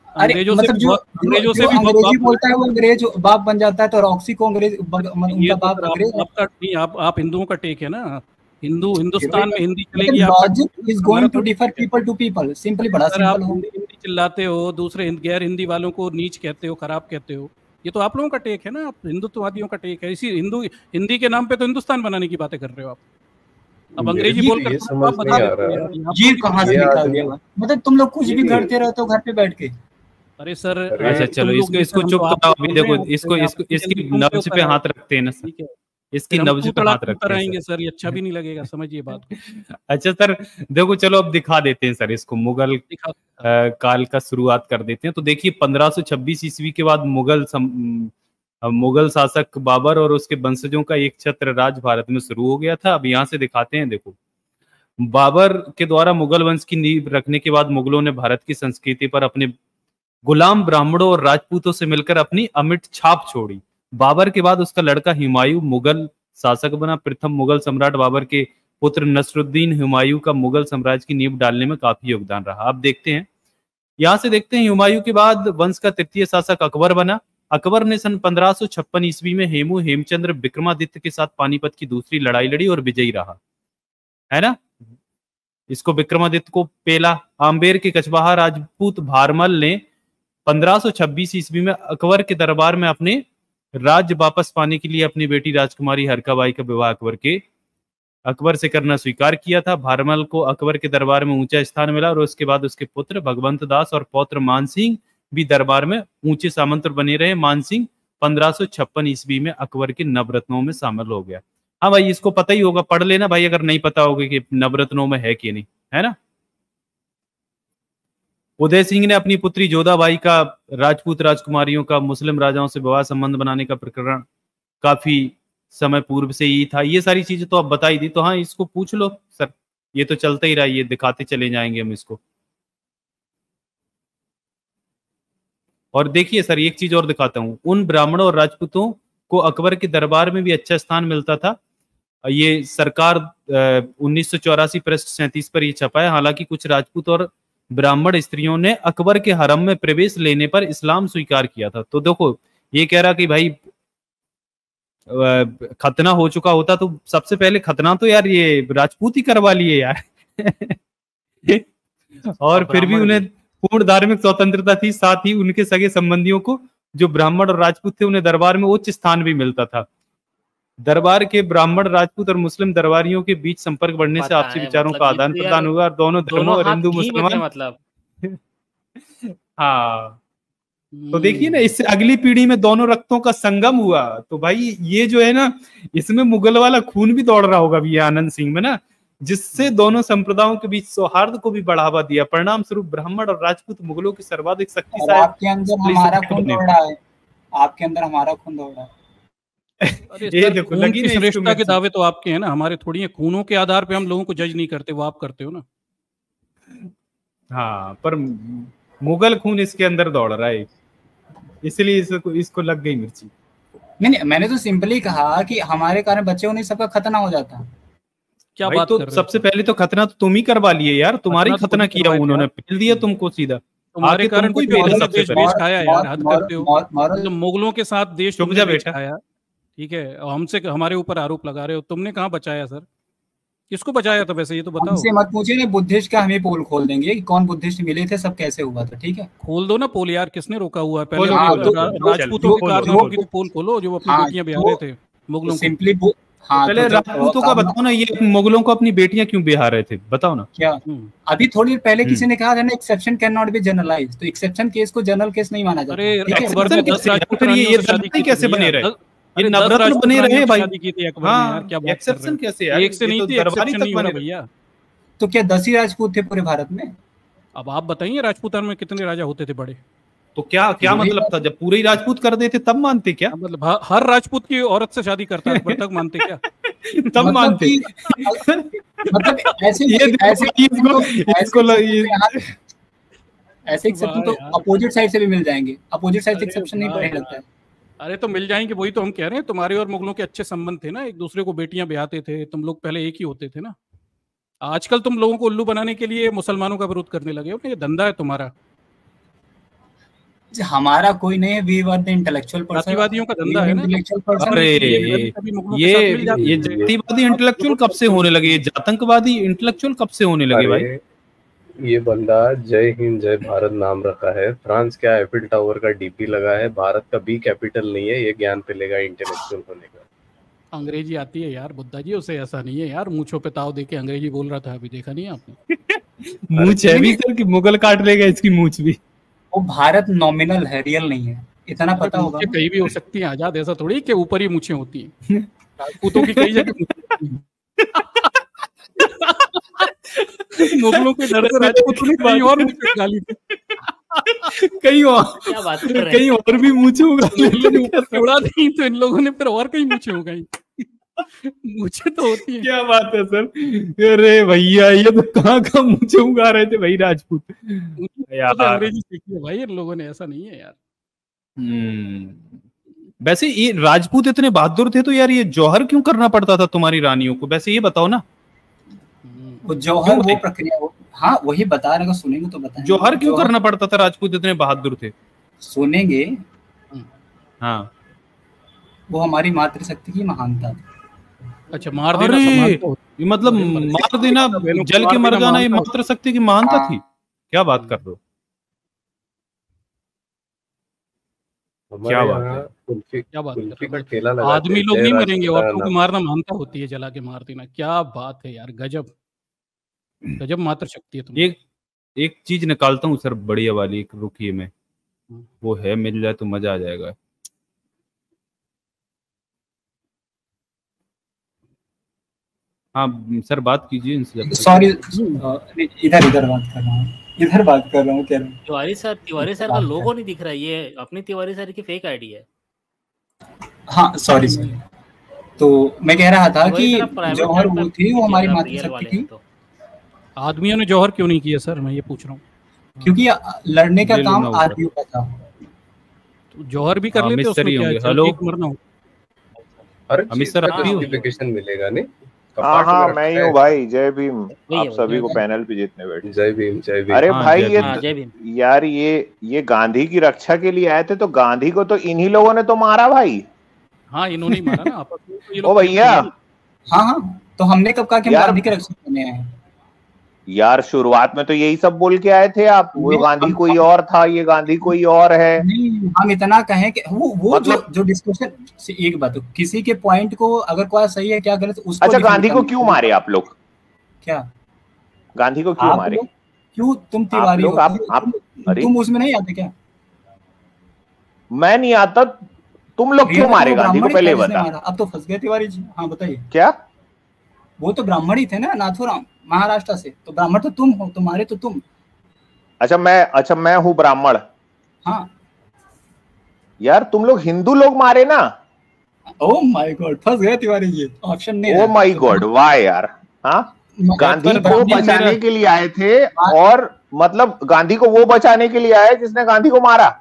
अंग्रेजों मतलब से जो अंग्रेजों से भी अंग्रेजी बोलता है वो अंग्रेज बाप बन जाता है, तो रॉक्सी को अंग्रेज उनका बाप अंग्रेज है। आपका नहीं, आप आप हिंदुओं का टेक है ना, हिंदू हिंदुस्तान में हिंदी चलेगी। Logic is going to differ people to people, simply बड़ा सिंपल हो। हिंदी चिल्लाते हो, दूसरे गैर हिंदी वालों को नीच कहते हो, खराब कहते हो, ये तो आप लोगों का टेक है ना, आप हिंदुत्ववादियों का टेक है। इसी हिंदू हिंदी के नाम पे तो हिंदुस्तान बनाने की बातें कर रहे हो आप। अब अंग्रेजी बोलकर समझ नहीं आ रहा है ये कहां से निकाल दिया, मतलब तुम लोग कुछ भी करते रहते हो घर पे बैठ के। अरे सर, अच्छा चलो इसको इसको चुप कराओ अभी। देखो इसको इसको इसकी नब्ज पे हाथ रखते हैं ना सर, इसकी नब्ज पे हाथ रखते हैं सर, ये अच्छा भी नहीं लगेगा, समझिए बात को। अच्छा सर देखो, चलो अब दिखा देते हैं सर इसको, मुगल आ, काल का शुरुआत कर देते हैं। तो देखिए पंद्रह सौ छब्बीस ईस्वी के बाद मुगल सम, मुगल शासक बाबर और उसके वंशजों का एक छत्र राज भारत में शुरू हो गया था। अब यहाँ से दिखाते हैं, देखो बाबर के द्वारा मुगल वंश की नींव रखने के बाद मुगलों ने भारत की संस्कृति पर अपने गुलाम ब्राह्मणों और राजपूतों से मिलकर अपनी अमिट छाप छोड़ी। बाबर के बाद उसका लड़का हुमायूं मुगल शासक बना। प्रथम मुगल सम्राट बाबर के पुत्र नसरुद्दीन हुमायूं का मुगल साम्राज्य की नींव डालने में काफी योगदान रहा। आप देखते हैं, यहां से देखते हैं हुमायूं के बाद वंश का तृतीय शासक अकबर बना। अकबर ने सन पंद्रह सौ छप्पन ईस्वी में हेमू हेमचंद्र विक्रमादित्य के साथ पानीपत की दूसरी लड़ाई लड़ी और विजयी रहा, है ना। इसको विक्रमादित्य को पेला। आम्बेर के कचवाहा राजपूत भारमल ने पंद्रह सौ छब्बीस ईस्वी में अकबर के दरबार में अपने राज्य वापस पाने के लिए अपनी बेटी राजकुमारी हरकाबाई का विवाह अकबर के अकबर से करना स्वीकार किया था। भारमल को अकबर के दरबार में ऊंचा स्थान मिला और उसके बाद उसके पुत्र भगवंत दास और पौत्र मानसिंह भी दरबार में ऊंचे सामंत बने रहे। मानसिंह पंद्रह सौ छप्पन ईस्वी में अकबर के नवरत्नों में शामिल हो गया। हाँ भाई, इसको पता ही होगा, पढ़ लेना भाई अगर नहीं पता होगा कि नवरत्नों में है कि नहीं, है ना। उदय सिंह ने अपनी पुत्री जोधाबाई का राजपूत राजकुमारियों का मुस्लिम राजाओं से विवाह संबंध बनाने का प्रकरण काफी समय पूर्व से ही था। ये सारी चीजें तो अब बता ही दी, तो हाँ इसको पूछ लो सर, ये तो चलता ही रहा, ये दिखाते चले जाएंगे हम इसको। और देखिए सर, एक चीज और दिखाता हूं, उन ब्राह्मणों और राजपूतों को अकबर के दरबार में भी अच्छा स्थान मिलता था। ये सरकार उन्नीस सौ चौरासी पृष्ठ सैंतीस पर ये छपा है। हालांकि कुछ राजपूत और ब्राह्मण स्त्रियों ने अकबर के हरम में प्रवेश लेने पर इस्लाम स्वीकार किया था। तो देखो ये कह रहा कि भाई खतना हो चुका होता तो सबसे पहले खतना तो यार ये राजपूत ही करवा लिए यार और फिर भी उन्हें पूर्ण धार्मिक स्वतंत्रता थी। साथ ही उनके सगे संबंधियों को जो ब्राह्मण और राजपूत थे उन्हें दरबार में उच्च स्थान भी मिलता था। दरबार के ब्राह्मण राजपूत और मुस्लिम दरबारियों के बीच संपर्क बढ़ने से आपसी विचारों मतलब का आदान प्रदान हुआ और दोनों धर्मों और हिंदू मुसलमान मतलब हाँ, तो देखिए ना, इससे अगली पीढ़ी में दोनों रक्तों का संगम हुआ। तो भाई ये जो है ना, इसमें मुगल वाला खून भी दौड़ रहा होगा भी आनंद सिंह में ना, जिससे दोनों संप्रदायों के बीच सौहार्द को भी बढ़ावा दिया। परिणाम स्वरूप ब्राह्मण और राजपूत मुगलों की सर्वाधिक शक्तिशाली। आपके अंदर हमारा खून दौड़ रहा है, आपके अंदर हमारा खून दौड़ रहा है। ये देखो, लगी ना श्रेष्ठता के दावे तो आपके हैं ना, हमारे थोड़ी है। खूनों के आधार पे हम लोगों को जज नहीं करते, वो आप करते हो ना। हाँ, पर मुगल खून इसके अंदर दौड़ रहा है, इसलिए इसको इसको लग गई मिर्ची। नहीं नहीं, मैंने तो सिंपली कहा कि हमारे कारण बच्चों ने सबका खतना हो जाता। क्या बात तो कर रहे सबसे पहले तो खतना तो तुम ही करवा लिए यार, तुम्हारी खतना किया उन्होंने, पेल दिया तुमको सीधा। तुम्हारे कारण कोई देश बेच खाया यार, हद करते हो। मुगलों के साथ देश तुमने बेच खाया, ठीक है, और हमसे हमारे ऊपर आरोप लगा रहे हो। तुमने कहाँ बचाया सर, किसको बचाया था वैसे, ये तो बताओ। हमसे मत पूछिए, बुद्धिस्ट का हमें पोल खोल देंगे कि कौन बुद्धिस्ट मिले थे, सब कैसे हुआ था, ठीक है। खोल दो ना पोल यार, किसने रोका हुआ है। पहले राजपूतों के कारनामों की तो पोल खोलो, जो अपनी बेटियां ब्याह रहे थे मुगलों को। सिंपली हाँ, पहले राजपूतों का बताओ ना, ये मुगलों को अपनी बेटियां क्यों बिहा रहे थे, बताओ ना। क्या अभी थोड़ी देर पहले किसी ने कहा था ना, exception can not be generalize, तो एक्सेप्शन केस को जनरल केस नहीं माना जाता। अरे कैसे बने रहे, ये नवरत्न बने रहे भाई। हाँ, क्या एक्सेप्शन कैसे यार, एक से नहीं थी, दरबारी तक बने भैया। तो क्या दस ही राजपूत थे पूरे भारत में? अब आप बताइए राजपूतान में कितने राजा होते थे बड़े? तो क्या क्या मतलब था, जब पूरे ही राजपूत कर देते तब मानते क्या? मतलब हर राजपूत की औरत से शादी करता है तब मानते क्या? तब मानते मतलब ऐसे ये ऐसे ऐसे एक्सेप्शन तो अपोजिट साइड से भी मिल जाएंगे, अपोजिट साइड से एक्सेप्शन नहीं पड़ने लगता है। अरे तो मिल जाएंगे, वही तो हम कह रहे हैं। तुम्हारे और मुगलों के अच्छे संबंध थे ना, एक दूसरे को बेटियां ब्याहते थे, तुम लोग पहले एक ही होते थे ना। आजकल तुम लोगों को उल्लू बनाने के लिए मुसलमानों का विरोध करने लगे हो, ये धंधा है तुम्हारा। हमारा कोई नहीं है, we were the intellectual person. जातिवादियों का धंधा है ना। अरे ये ये जातिवादी इंटेलेक्चुअल कब से होने लगे, ये आतंकवादी इंटेलेक्चुअल कब से होने लगे भाई? ये बंदा जय हिंद जय भारत नाम रखा है, फ्रांस क्या एफिल टावर का डीपी लगा है, भारत का बी कैपिटल नहीं है, ये ज्ञान पे लेगा इंटेलेक्चुअल होने का। अंग्रेजी आती है यार बुद्धा जी, उसे ऐसा नहीं है यार, मूंछों पे ताव देके अंग्रेजी बोल रहा था, अभी देखा नहीं आपने? मूंछ है भी सर कि मुगल काट लेगा इसकी मूंछ भी। वो भारत नॉमिनल है, रियल नहीं है, इतना पता होगा। कहीं भी हो सकती है आजाद, ऐसा थोड़ी कि ऊपर ही मूंछें होती हैं। राजपूतों की कई जगह मुगलों के डर से राजपूतों ने कहीं और मूंछें डाली थी, कहीं और क्या बात कर रहे हैं? कहीं और भी मूंछें उगा उड़ा दी तो इन लोगों ने फिर और कहीं मूंछें उगाई। मूंछें तो होती है। क्या बात है सर, अरे भैया ये तो कहाँ कहाँ मूंछें उगा रहे थे भाई राजपूत यार। अंग्रेजी सीखी है भाई इन लोगों ने, ऐसा नहीं है यार। हम्म वैसे ये राजपूत इतने बहादुर थे तो यार ये जौहर क्यों करना पड़ता था तुम्हारी रानियों को, वैसे ये बताओ ना। वो जौहर वो प्रक्रिया वो, हाँ वही बता रहे, सुनेंगे तो बताएंगे। जौहर क्यों करना पड़ता था, राजपूत इतने बहादुर थे? सुनेंगे। हाँ वो हमारी मातृशक्ति की महानता थी। अच्छा मार देना, ये मतलब मार देना, जल के मर जाना, ये मातृशक्ति की महानता थी? क्या बात कर रहे हो, क्या बात है, कुल्फी, क्या बात कर रहे हो? आदमी लोग नहीं मरेंगे, औरतों को मारना मानता होती है, जला के मार देना। क्या बात है यार, गजब गजब मातृशक्ति है तुम्हारी। एक एक चीज निकालता हूँ सर बढ़िया वाली, एक रुकिए में, वो है मिल जाए तो मजा आ जाएगा। हाँ सर बात कीजिए इनसे। सॉरी इधर इधर बात कर रहा हूँ, इधर बात कर रहा हूँ। कह रहा हूँ तिवारी सर, तिवारी सर का लोगो नहीं दिख रहा है, ये अपनी तिवारी सर की फेक आईडी है। हाँ सॉरी सर, तो मैं कह रहा था कि जौहर वो थी, वो हमारी मातृशक्ति थी। आदमियों ने जौहर क्यों नहीं किया सर, मैं ये पूछ रहा हूँ? क्योंकि लड़ने का काम आदमियों का था, तो जौहर भी कर लेते उसमें क्या है? हेलो मरना हो। अमित सर नोटिफिकेशन मिलेगा नहीं? हाँ हाँ मैं ही हूँ भाई, जय भीम आप सभी को पैनल पे जितने बैठे। जय भीम जय भीम। अरे भाई ये यार ये ये गांधी की रक्षा के लिए आए थे, तो गांधी को तो इन्हीं लोगों ने तो मारा भाई। हाँ इन्होंने ही मारा ना आपस में। ओ भैया हाँ हाँ, तो हमने कब कहा कि गांधी की रक्षा करने आए हैं? यार शुरुआत में तो यही सब बोल के आए थे आप, वो गांधी कोई और था, ये गांधी कोई और है। नहीं हम इतना कहें कि वो वो मतलब, जो जो डिस्कशन से एक बात, किसी के पॉइंट को अगर कोई सही है क्या गलत उसको। अच्छा गांधी को क्यों मारे आप लोग? क्या गांधी को क्यों मारे? क्यों तुम तिवारी हो, आप, आप, तुम उसमें नहीं आते क्या? मैं नहीं आता, तुम लोग क्यों मारे गांधी को पहले बता। अब तो फंस गए तिवारी जी। हाँ बताइए। क्या? वो तो ब्राह्मण ही थे ना, नाथुराम महाराष्ट्र से, तो ब्राह्मण तो तुम हो, तुम्हारे तो तुम। अच्छा मैं अच्छा मैं हूँ ब्राह्मण। हाँ यार तुम लोग हिंदू लोग मारे ना। ओह माय गॉड, फंस गए तिवारी जी, ऑप्शन नहीं। ओह माय गॉड वाह यार। हाँ गांधी को बचाने के लिए आए थे, और मतलब गांधी को वो बचाने के लिए आए जिसने गांधी को मारा।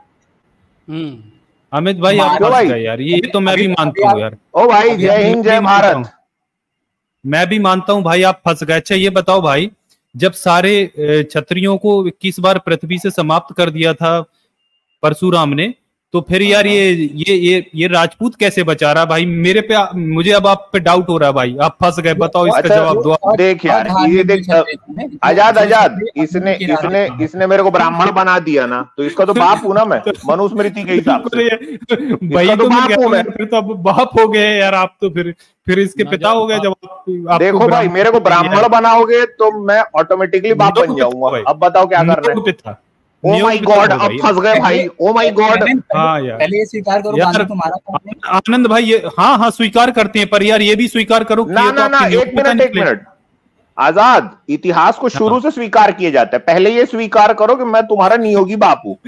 अमित भाई आप फंस गए यार, ये तो मैं भी मानता हूँ यार। ओ भाई जय हिंद जय भारत। मैं भी मानता हूं भाई आप फंस गए। अच्छा ये बताओ भाई, जब सारे क्षत्रियों को इक्कीस बार पृथ्वी से समाप्त कर दिया था परशुराम ने, तो फिर यार ये ये ये ये राजपूत कैसे बचा रहा भाई? मेरे पे मुझे अब आप पे डाउट हो रहा है भाई, आप फंस गए। बताओ इसका अच्छा, जवाब दो। देख यार ये देख आजाद आजाद इसने इसने इसने मेरे को ब्राह्मण बना दिया ना, तो इसका तो बाप हूं ना मैं, मनुस्मृति के हिसाब से भाई। तो बाप हूं मैं, फिर तो अब बाप हो गए यार आप, तो फिर फिर इसके पिता हो गए। जब आप देखो भाई मेरे को ब्राह्मण बनाओगे तो मैं ऑटोमेटिकली बाप बन जाऊंगा। अब बताओ क्या करना है? ओ माय गॉड अब फंस गए भाई। Oh my god. हाँ यार पहले ये स्वीकार करो यार तुम्हारा। आनंद भाई ये हाँ हाँ स्वीकार करते हैं, पर यार ये भी स्वीकार करो ना ना ना एक मिनट एक मिनट आजाद, इतिहास को शुरू से स्वीकार किया जाता है, पहले ये स्वीकार करो कि मैं तुम्हारा नियोगी बाप हूँ।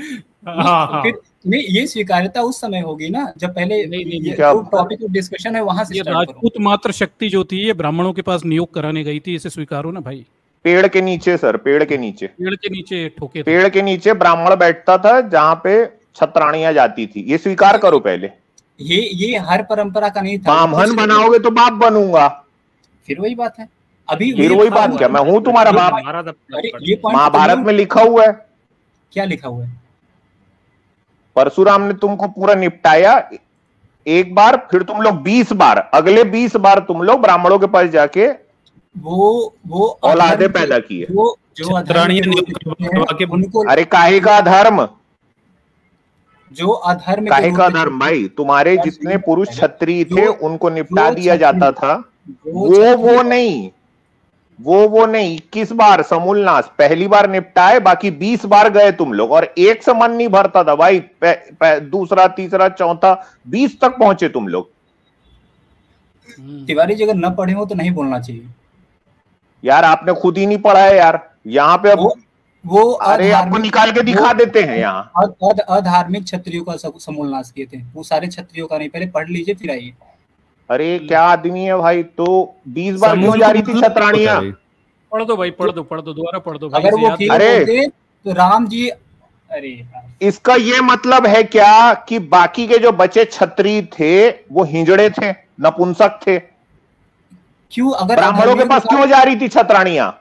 नहीं ये स्वीकार्यता उस समय होगी ना जब पहले टॉपिक ऑफ डिस्कशन है वहां से। राजपूत मात्र शक्ति जो थी ये ब्राह्मणों के पास नियोग कराने गई थी, इसे स्वीकारो ना भाई। पेड़ के नीचे सर, पेड़ के नीचे पेड़ के नीचे ठोके पेड़ के नीचे ब्राह्मण बैठता था जहाँ पे छत्राणियां जाती थी, ये स्वीकार करो पहले। ये ये हर परंपरा का नहीं था। ब्राह्मण बनाओगे तो बाप बनूंगा, फिर वही बात है। अभी फिर वही बात क्या मैं हूँ तुम्हारा बाप? ये महाभारत में लिखा हुआ है। क्या लिखा हुआ है? परशुराम ने तुमको पूरा निपटाया एक बार, फिर तुम लोग बीस बार, अगले बीस बार तुम लोग ब्राह्मणों के पास जाके वो वो औलादे पैदा किए। वो जो उनको, अरे काहे का धर्म, जो अधर्म काहे का धर्म भाई, तुम्हारे जितने पुरुष क्षत्रिय थे उनको निपटा दिया जाता था, वो वो नहीं, वो वो नहीं इक्कीस बार समूल नाश पहली बार निपटाए, बाकी बीस बार गए तुम लोग, और एक से मन नहीं भरता था भाई, पे, पे, दूसरा तीसरा चौथा बीस तक पहुंचे तुम लोग। तिवारी जी अगर न पढ़े हो तो नहीं बोलना चाहिए यार, आपने खुद ही नहीं पढ़ा है यार, यहाँ पे अब वो अरे आपको निकाल के दिखा देते हैं यहाँ। अधार्मिक क्षत्रियों का समूल नाश किए थे, वो सारे क्षत्रियों का नहीं, पहले पढ़ लीजिए फिर आइए। अरे क्या आदमी है भाई, तो बीस बार क्यों जा रही थी क्षत्राणियां? पढ़ दो भाई, पढ़ दो पढ़ दो दोबारा पढ़ दो भाई। अगर वो अरे तो राम जी, अरे इसका ये मतलब है क्या कि बाकी के जो बचे क्षत्रिय थे वो हिंजड़े थे, नपुंसक थे? क्यों? अगर ब्राह्मणों के पास क्यों जा रही थी क्षत्राणियां?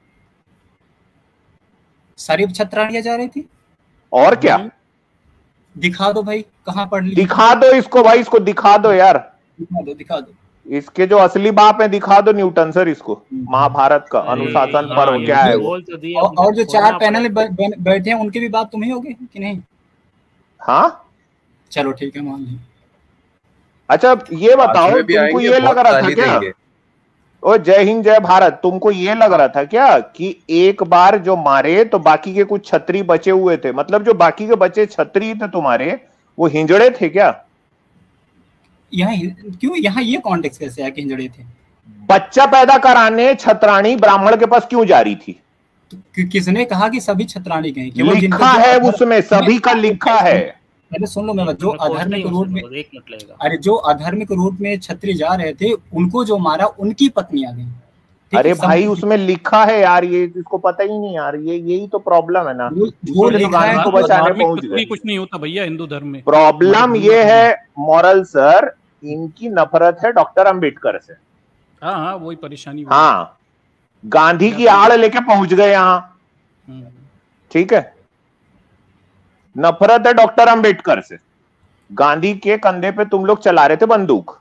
सारी क्षत्राणियां जा रही थी, और क्या? दिखा दो भाई, कहाँ पढ़ ली? दिखा दो इसको भाई, इसको दिखा दो यार, दिखा दो दिखा दो इसके जो असली बाप है दिखा दो न्यूटन सर इसको, महाभारत का अनुशासन पर्व क्या है वो। और, और जो चार पैनल बैठे हैं उनके भी बात तुम्हें होगी कि नहीं? हाँ चलो ठीक है, मान ली। अच्छा ये बताओ, तुमको ये लग रहा था क्या, ओ जय हिंद जय भारत, तुमको ये लग रहा था क्या कि एक बार जो मारे तो बाकी के कुछ क्षत्रिय बचे हुए थे, मतलब जो बाकी के बचे क्षत्रिय थे तुम्हारे वो हिंजड़े थे क्या? यहाँ क्यों, यहाँ ये कॉन्टेक्स्ट कैसे है कि हिंजड़े थे? बच्चा पैदा कराने क्षत्राणी ब्राह्मण के पास क्यों जा रही थी? तो किसने कहा कि सभी क्षत्राणी गए? लिखा है उसमें, सभी का लिखा है। अरे सुन लो मेरा, जो अधर्मिक रूप में, अरे जो अधर्मिक रूप में क्षत्रिय जा रहे थे उनको जो मारा उनकी पत्नी आ गई। अरे भाई उसमें लिखा है यार, ये इसको पता ही नहीं यार, ये यही तो प्रॉब्लम है ना, वो लिखा है को बचाने पहुंच गए। कुछ नहीं होता भैया हिंदू धर्म में। प्रॉब्लम ये है मॉरल सर, इनकी नफरत है डॉक्टर अंबेडकर से। हाँ हाँ वही परेशानी। हाँ गांधी की आड़ लेके पहुंच गए यहाँ, ठीक है, नफरत है डॉक्टर अंबेडकर से। गांधी के कंधे पे तुम लोग चला रहे थे बंदूक,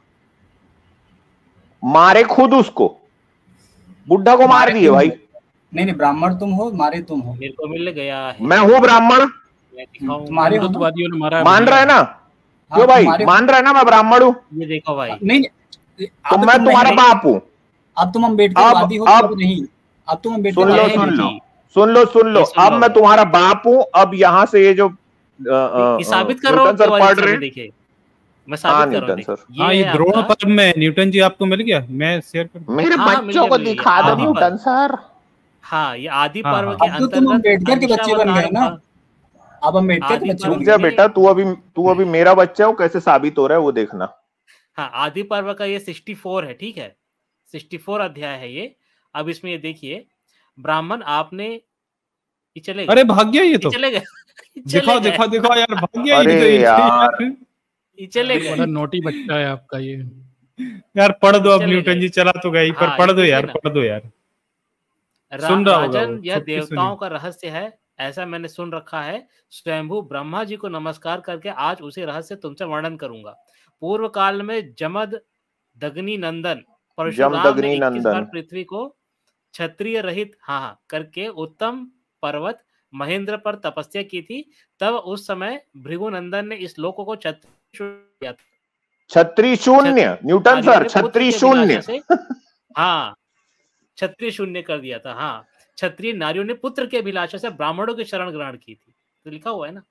मारे खुद उसको, बुढ़ा को मार दिए भाई। नहीं नहीं, ब्राह्मण तुम हो, मारे तुम हो। मेरे को मिल गया है, मैं हूँ ब्राह्मण, तुम्हारे हिंदुत्ववादियों ने मारा, मान रहा है ना? क्यों भाई मान रहा है ना मैं ब्राह्मण हूँ? ये देखो भाई, नहीं तो मैं तुम्हारा बाप हूँ। अब तुम अम्बेडकरवादी हो तो नहीं, अब तुम अम्बेडकर, सुन लो सुन लो सुन लो सुन लो अब मैं तुम्हारा बाप हूँ। अब यहाँ से ये जो साबित कर रहा हूँ, पढ़ रहे देखिए मैं साबित कर रहा हूँ। हाँ ये द्रोण पर्व में न्यूटन जी आपको मिल गया, मैं शेयर कर, मेरे बच्चों को दिखा दो न्यूटन सर। हाँ ये आदि पर्व के अंतर्गत तुम अम्बेडकर के बच्चे बन गए ना, अब अम्बेडकर के बच्चे बन गए। बेटा तू अभी तू अभी मेरा बच्चा है, वो कैसे साबित हो रहा है वो देखना। हाँ आदि पर्व का ये चौंसठ है, ठीक है, चौंसठ अध्याय है ये। अब इसमें ये देखिए, ब्राह्मण आपने ये चले गए, अरे भाग गया ये तो, चले गए, दिखाओ दिखाओ दिखाओ यार, भाग गया अरे ये यार, ये चले गए। बड़ा नोटी बच्चा है आपका ये यार। पढ़ दो अब, न्यूटन जी चला तो गई, पर पढ़ दो यार, पढ़ दो यार। सुन रहा होगा, यह देवताओं का रहस्य है, ऐसा मैंने सुन रखा है। स्वयंभू ब्रह्मा जी को नमस्कार करके आज उसे रहस्य तुमसे वर्णन करूंगा। पूर्व काल में जमद दग्नि नंदन परशुराम ने इक्कीस बार पृथ्वी को क्षत्रिय रहित हाँ हाँ करके उत्तम पर्वत महेंद्र पर तपस्या की थी। तब उस समय भृगुनंदन ने इस लोक को क्षत्रिय छत्री शून्य, न्यूटन सर छत्री शून्य, हाँ क्षत्रिय शून्य कर दिया था। हाँ क्षत्रिय नारियों ने पुत्र के अभिलाषा से ब्राह्मणों की शरण ग्रहण की थी, तो लिखा हुआ है ना।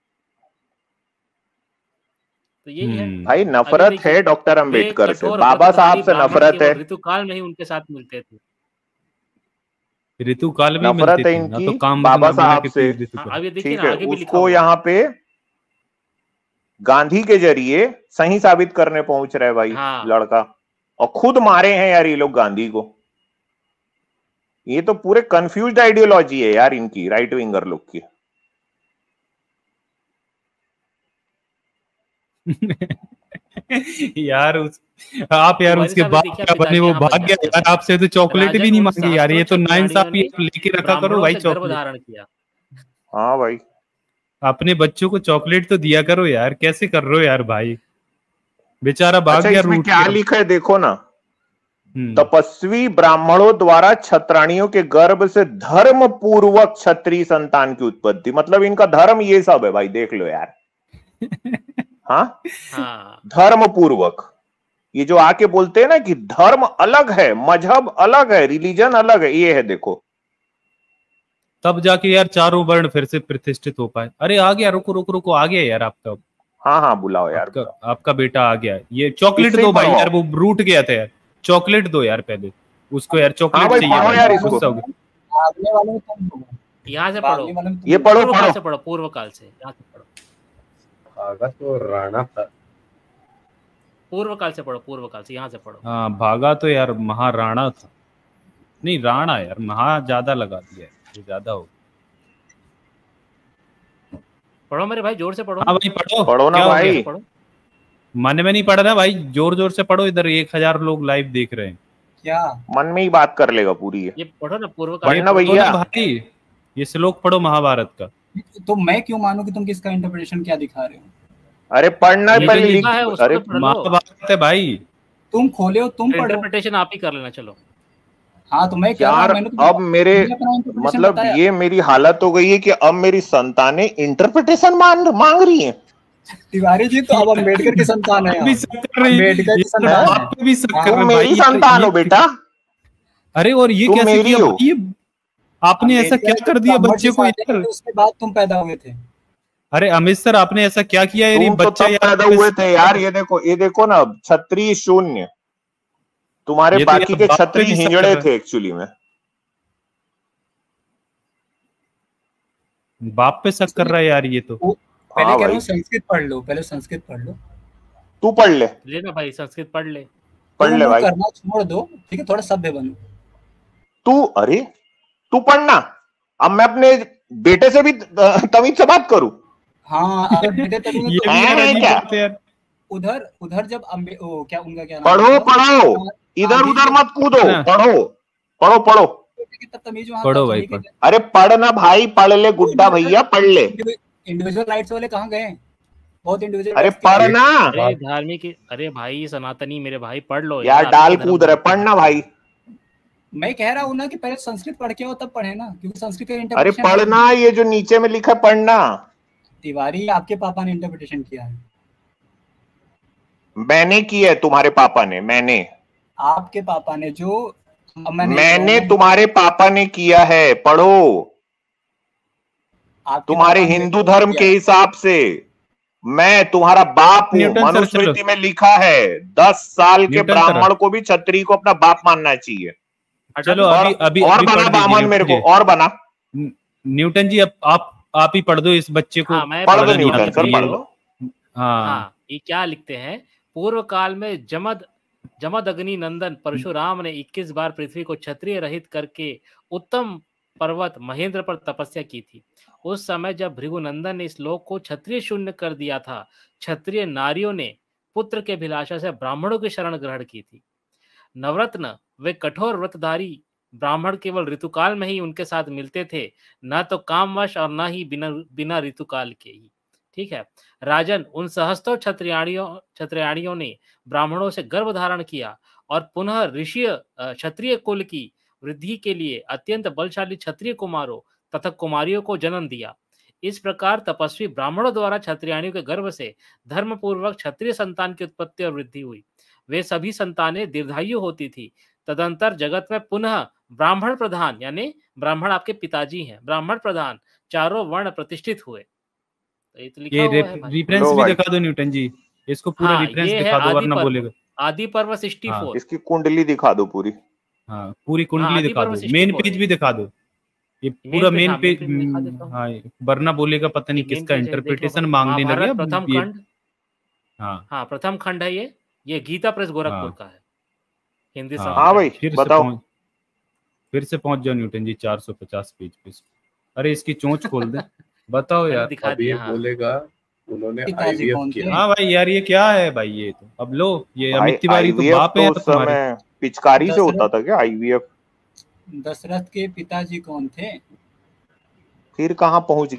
तो यही है भाई, नफरत है डॉक्टर अंबेडकर से, बाबा साहब से नफरत है। ऋतुकाल में ही उनके साथ मिलते थे, ऋतुकाल में नफरत है इनकी तो काम बाबा साहब से। ठीक है, उसको यहाँ पे गांधी के जरिए सही साबित करने पहुंच रहे भाई हाँ। लड़का, और खुद मारे हैं यार ये लोग गांधी को। ये तो पूरे कंफ्यूज्ड आइडियोलॉजी है यार इनकी, राइट विंगर लोग की। यार उस आप यार उसके बाद क्या बने, वो भाग गया यार, आपसे तो चॉकलेट भी नहीं मांगी यार। ये तो नाइन साहब लेके रखा करो भाई चॉकलेट। हाँ भाई अपने बच्चों को चॉकलेट तो दिया करो यार, कैसे कर रहे हो यार भाई, बेचारा भाग अच्छा, गया। इसमें रूठ क्या के। लिखा है देखो ना, तपस्वी ब्राह्मणों द्वारा क्षत्राणियों के गर्भ से धर्म पूर्वक क्षत्रिय संतान की उत्पत्ति, मतलब इनका धर्म ये सब है भाई, देख लो यार। हाँ, हाँ धर्म पूर्वक, ये जो आके बोलते हैं ना कि धर्म अलग है, मजहब अलग है, रिलीजन अलग है, ये है देखो। तब जाके यार चारों वर्ण फिर से प्रतिष्ठित हो पाए। अरे आ गया, रुको रुको रुको, आ गया यार आपका। हाँ हाँ बुलाओ यार, आपका, आपका बेटा आ गया। ये चॉकलेट इससे दो भाई पढ़ो। यार, वो रूठ गया था यार, चॉकलेट दो यार पहले उसको यार, हाँ चॉकलेट भाई, चाहिए पढ़ो भाई, यार इसको। गुस्सा हो गया। भागने वाले में तुम लोग हो। यहाँ से पढ़ो, भागने वाले में तुम ये लोग पढ़ो पूर्व काल पढ़ो। से पढ़ो, पूर्व काल से, यहाँ से पढ़ो, भागा तो राणा था। पूर्व काल से पढ़ो, पूर्व काल से, यहाँ से पढ़ो। हाँ भागा तो यार महाराणा था, नहीं राणा यार, महा ज्यादा लगा दिया, ये ज्यादा हो। पढ़ो मेरे भाई, जोर से पढ़ो। हाँ भाई पढ़ो, पढ़ो ना क्या हो भाई। गया? पढ़ो। मन में नहीं पढ़ रहा भाई, जोर जोर से पढ़ो, इधर एक हजार लोग लाइव देख रहे हैं। क्या मन में ही बात कर लेगा पूरी है। ये पढ़ो ना, पूर्व काल। पढ़ना पढ़ो भैया। ना भाई, ये श्लोक पढ़ो महाभारत का। तो मैं क्यों मानूं कि तुम किसका इंटरप्रिटेशन क्या दिखा रहे हो? अरे पढ़ना ये पहले जो लिख। लिखा है उसको अरे तो पढ़ लो। महाभारत है भाई, तुम खोले हो, तुम पढ़ो। इंटरप्रिटेशन आप ही कर लेना, चलो। हाँ तो मैं कह रहा हूं, यार मैंने तो अब मेरे मैंने अपना interpretation मतलब बताया। ये मेरी हालत हो गई है कि अब मेरी संतानें इंटरप्रिटेशन मांग मांग रही हैं। तिवारी जी तो अब अम्बेडकर की संतान है भी आप। शक कर रही है, अम्बेडकर की ये तो संतान है। आप पे भी शक कर तुम रहे हैं मेरी भाई, ये- संतान ये- हो बेटा। अरे और ये तुम कैसे मेरी किया हो। भाई? ये आपने ऐसा क्या कर दिया ब्राह्मण बच्चे से को शादी यार? की, उसके बाद तुम पैदा हुए थे। अरे अमित सर आपने ऐसा क्या किया यार? ये तुम तो बच्चा तब यार पैदा हुए थे यार। ये देखो, ये देखो ना, क्षत्रिय शून्य, तुम्हारे ये तो बाकी यार के बाप पे क्षत्रिय भी शक कर हिंजड़े रहा है। थे एक्चुअली में। बाप पे शक कर रहा है यार ये तो। पहले हाँ कह रहा भाई, हूँ संस्कृत पढ़ लो, पहले संस्कृत पढ़ लो। तू पढ़ ले, लेना भाई, संस्कृत पढ़ ले। पढ़ ले तुम भाई। करना छोड़ दो, ठीक है, थोड़ा सभ्य बनो। तू, अरे तू पढ़ना। अब मैं अपने बेटे से भी तमीज से बात करूं। हाँ अगर बेटे तक ये तो भी है यार अजीब क्या? बात है यार। उधर उधर जब अम्बे ओ क्या उनका क्या नाम पढ़ो था? पढ़ो, इधर आगे उधर जो- मत कूदो, हाँ। पढ़ो पढ़ो पढ़ो। तब तमीज वहाँ पढ़ो था, भाई, ठीक है। अरे पढ़ना भाई, पढ़ ले गुड्डा भैया, पढ़ ले। इंडिविजुअल राइट्स वाले कहाँ गए? बहुत इंडिविजुअल अरे राइट्स के- पढ़ना अरे धार्मिक, अरे भाई सनातनी मेरे भाई, पढ़ लो यार, आप डाल ही धर्म कूद रहे, पढ़ो। पढ़ना भाई। मैं कह रहा हूँ ना कि पहले संस्कृत पढ़ के आओ तब पढ़े ना, क्योंकि संस्कृत का अरे इंटरप्रिटेशन पढ़ना, ये जो नीचे में लिखा है पढ़ना। तिवारी आपके पापा ने इंटरप्रिटेशन किया है। मैंने की है, तुम्हारे पापा ने, मैंने आपके पापा ने जो अब मैं नहीं मैंने कहूँगा, तुम्हारे पापा ने किया है, पढ़ो। आपके तुम्हारे पापा ने हिंदू किया धर्म है। के हिसाब से मैं तुम्हारा बाप हूँ। न्यूटन सर, मनुस्मृति चलो। में लिखा है दस साल के न्यूटन सर। ब्राह्मण को भी क्षत्रिय को अपना बाप मानना चाहिए। हटा चलो दो। और, अभी अभी और अभी बना पढ़ दीजिए बामन मेरे को, न्यूटन और बना। जी। न्यूटन जी अब आप आप ही पढ़ दो इस बच्चे को। हाँ, मैं पढ़ दो पढ़ा नहीं न्यूटन आता सर, ये- पढ़ दो। हाँ हाँ, ये क्या लिखते हैं? पूर्व काल में जमद जमद अग्नि नंदन परशुराम ने इक्कीस बार पृथ्वी को क्षत्रिय रहित करके उत्तम पर्वत महेंद्र पर तपस्या की थी। उस समय जब भृगुनंदन ने इस लोक को क्षत्रिय शून्य कर दिया था, क्षत्रिय नारियों ने पुत्र के अभिलाषा से ब्राह्मणों की शरण ग्रहण की थी। नवरत्न वे कठोर व्रतधारी ब्राह्मण केवल ऋतुकाल में ही उनके साथ मिलते थे, न तो कामवश और न ही बिना बिना ऋतुकाल के ही। ठीक है राजन, उन सहस्त्रों क्षत्रियाणियों क्षत्रियाणियों ने ब्राह्मणों से गर्भ धारण किया और पुनः ऋषि क्षत्रिय कुल की वृद्धि के लिए अत्यंत बलशाली क्षत्रिय कुमारों तथा कुमारियों को जन्म दिया। इस प्रकार तपस्वी ब्राह्मणों द्वारा क्षत्रियाणियों के गर्भ से धर्म पूर्वक क्षत्रिय संतान की उत्पत्ति और वृद्धि हुई। वे सभी संतानें दीर्घायु होती थी। तदंतर जगत में पुनः ब्राह्मण प्रधान, यानी ब्राह्मण आपके पिताजी हैं, ब्राह्मण प्रधान चारों वर्ण प्रतिष्ठित हुए। तो ये तो लिखा ये हुआ है भाई। रेफरेंस लो भी भाई। दिखा दो न्यूटन जी, इसको पूरा हाँ, रेफरेंस ये है दिखा दो आदि वरना पर्व। बोलेगा। आदि पर्व सिक्सटी फोर। इसकी कुंडली दिखा दो पूरी। हाँ पूरी हाँ, कुंडली आदि दिखा पर्व दो, सिक्सटी मेन फोर पेज है। भी दिखा दो। ये मेन पूरा पेज, मेन हाँ, पेज, मेन पेज दिखा देता हूँ। हाँ वरना बोलेगा पता नहीं मेन किसका पेज है, देख लो इंटरप्रिटेशन भाई। मांगने लग महाभारत गया। प्रथम ये- खंड, हाँ हाँ प्रथम खंड है ये ये गीता प्रेस गोरखपुर हाँ। का है, हिंदी हाँ, संस्करण। हाँ भाई, फिर से बताओ। पहुंच फिर से पहुंच जाओ न्यूटन जी चार सौ पचास पेज पे। अरे इसकी चोंच खोल दे, बताओ मैंने यार। दिखा अब ये दिया। हाँ। बोलेगा उन्होंने पिताजी आईवीएफ कौन थे? किया। हाँ भाई यार ये क्या है भाई? ये तो अब लो, ये भाई अमित तिवारी तो आईवीएफ बाप है तो यार उस तुम्हारे। समय पिचकारी से दशरथ- होता था क्या आईवीएफ? दशरथ के पिताजी कौन थे? फिर कहाँ पहुंच गया?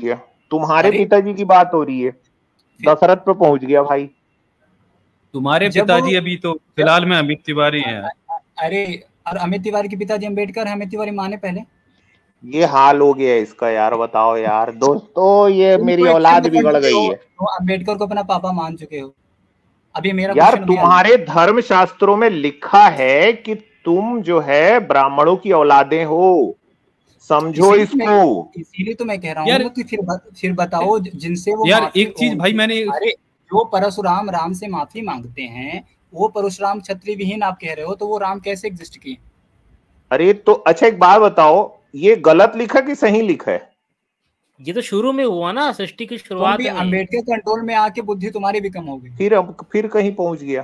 तुम्हारे पिताजी की बात हो रही है, दशरथ पे पहुंच गया भाई। तुम्हारे पिताजी अभी तो फिलहाल में अमित तिवारी हैं। अरे और अमित तिवारी के पिताजी अम्बेडकर है, अमित तिवारी माने पहले। ये हाल हो गया इसका यार, बताओ यार दोस्तों, ये मेरी औलाद बिगड़ गई है। तो अम्बेडकर को अपना पापा मान चुके हो। अभी मेरा यार तुम्हारे धर्म शास्त्रों में लिखा है कि तुम जो है ब्राह्मणों की औलादे हो, समझो इसको। इसीलिए तो मैं कह रहा हूँ कि फिर फिर बताओ जिनसे वो यार एक चीज भाई मैंने, अरे जो परशुराम राम से माफी मांगते हैं वो परशुराम क्षत्रिय विहीन आप कह रहे हो, तो वो राम कैसे एग्जिस्ट किए? अरे तो अच्छा एक बात बताओ, ये गलत लिखा कि सही लिखा है? ये तो शुरू में हुआ ना, सृष्टि की शुरुआत में। अम्बेडकर कंट्रोल में आके बुद्धि तुम्हारी भी कम हो गई, फिर अब फिर कहीं पहुंच गया।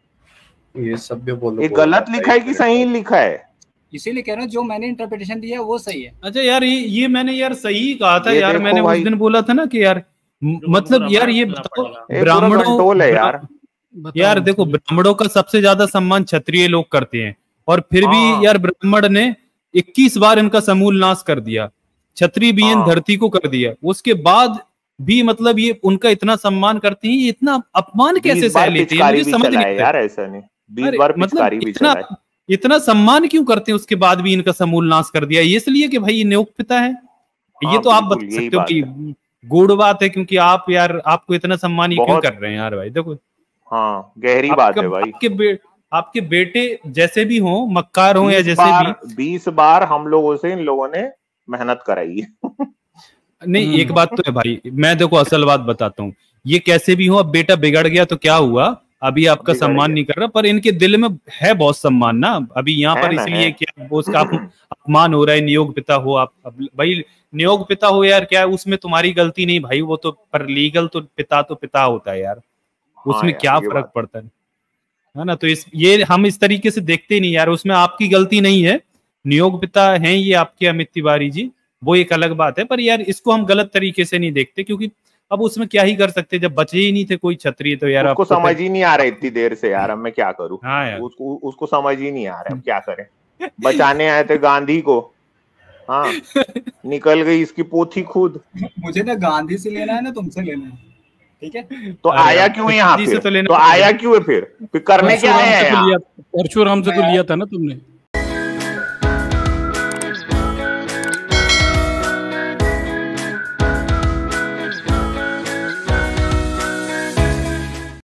ये सभ्य बोलो, ये गलत लिखा है कि सही लिखा है? इसीलिए कह रहा हूँ जो मैंने इंटरप्रिटेशन दिया वो सही है। अच्छा यार ये ये मैंने यार सही कहा था यार, मैंने उस दिन बोला था ना कि यार मतलब यार ये बताओ ब्राह्मणों है यार यार देखो ब्राह्मणों का सबसे ज्यादा सम्मान क्षत्रिय लोग करते हैं, और फिर भी यार ब्राह्मण ने इक्कीस बार इनका समूल नाश कर दिया, क्षत्रिय बीएन धरती को कर दिया, उसके बाद भी मतलब ये उनका इतना सम्मान करते हैं, ये इतना अपमान कैसे सह लेते हैं मुझे समझ नहीं यार। ऐसा नहीं, बीस बार पिचकारी भी चला है। इतना सम्मान क्यों करते हैं उसके बाद भी इनका समूल नाश कर दिया? इसलिए कि भाई ये नियुक्त पिता है। ये तो आप बता सकते हो कि गूढ़ बात है, क्योंकि आप यार आपको इतना सम्मान ये क्यों कर रहे हैं यार भाई? देखो हाँ गहरी बात है भाई। आपके बे, आपके बेटे जैसे भी हों, मक्कार हों या जैसे भी, बीस बार हम लोगों से इन लोगों ने मेहनत कराई है। नहीं एक बात तो है भाई, मैं देखो असल बात बताता हूँ, ये कैसे भी हो अब बेटा बिगड़ गया तो क्या हुआ, अभी आपका सम्मान नहीं कर रहा, पर इनके दिल में है बहुत सम्मान ना अभी यहाँ पर, इसलिए क्या उसका अपमान हो रहा है। नियोग पिता हो आप, भाई नियोग पिता हो यार, क्या उसमें तुम्हारी गलती नहीं भाई, वो तो पर लीगल तो पिता तो पिता होता है यार, उसमें हाँ क्या फर्क पड़ता है है ना? तो इस ये हम इस तरीके से देखते नहीं यार, उसमें आपकी गलती नहीं है, नियोग पिता हैं ये आपके अमित तिवारी जी, वो एक अलग बात है, पर यार इसको हम गलत तरीके से नहीं देखते, क्योंकि अब उसमें क्या ही कर सकते, जब बचे ही नहीं थे कोई क्षत्रिय तो यार उसको समझ ही नहीं आ रहा इतनी देर से यार, अब मैं क्या करूं। हाँ यार उसको उसको समझ ही नहीं आ रहा, अब क्या करें। बचाने आए थे गांधी को, हाँ निकल गई इसकी पोथी खुद। मुझे ना गांधी से लेना है ना तुमसे लेना है, ठीक है? तो आया क्यों यहाँ फिर? तो आया क्यों है फिर? फिर करने क्या आया? परशुराम से तो लिया था ना तुमने।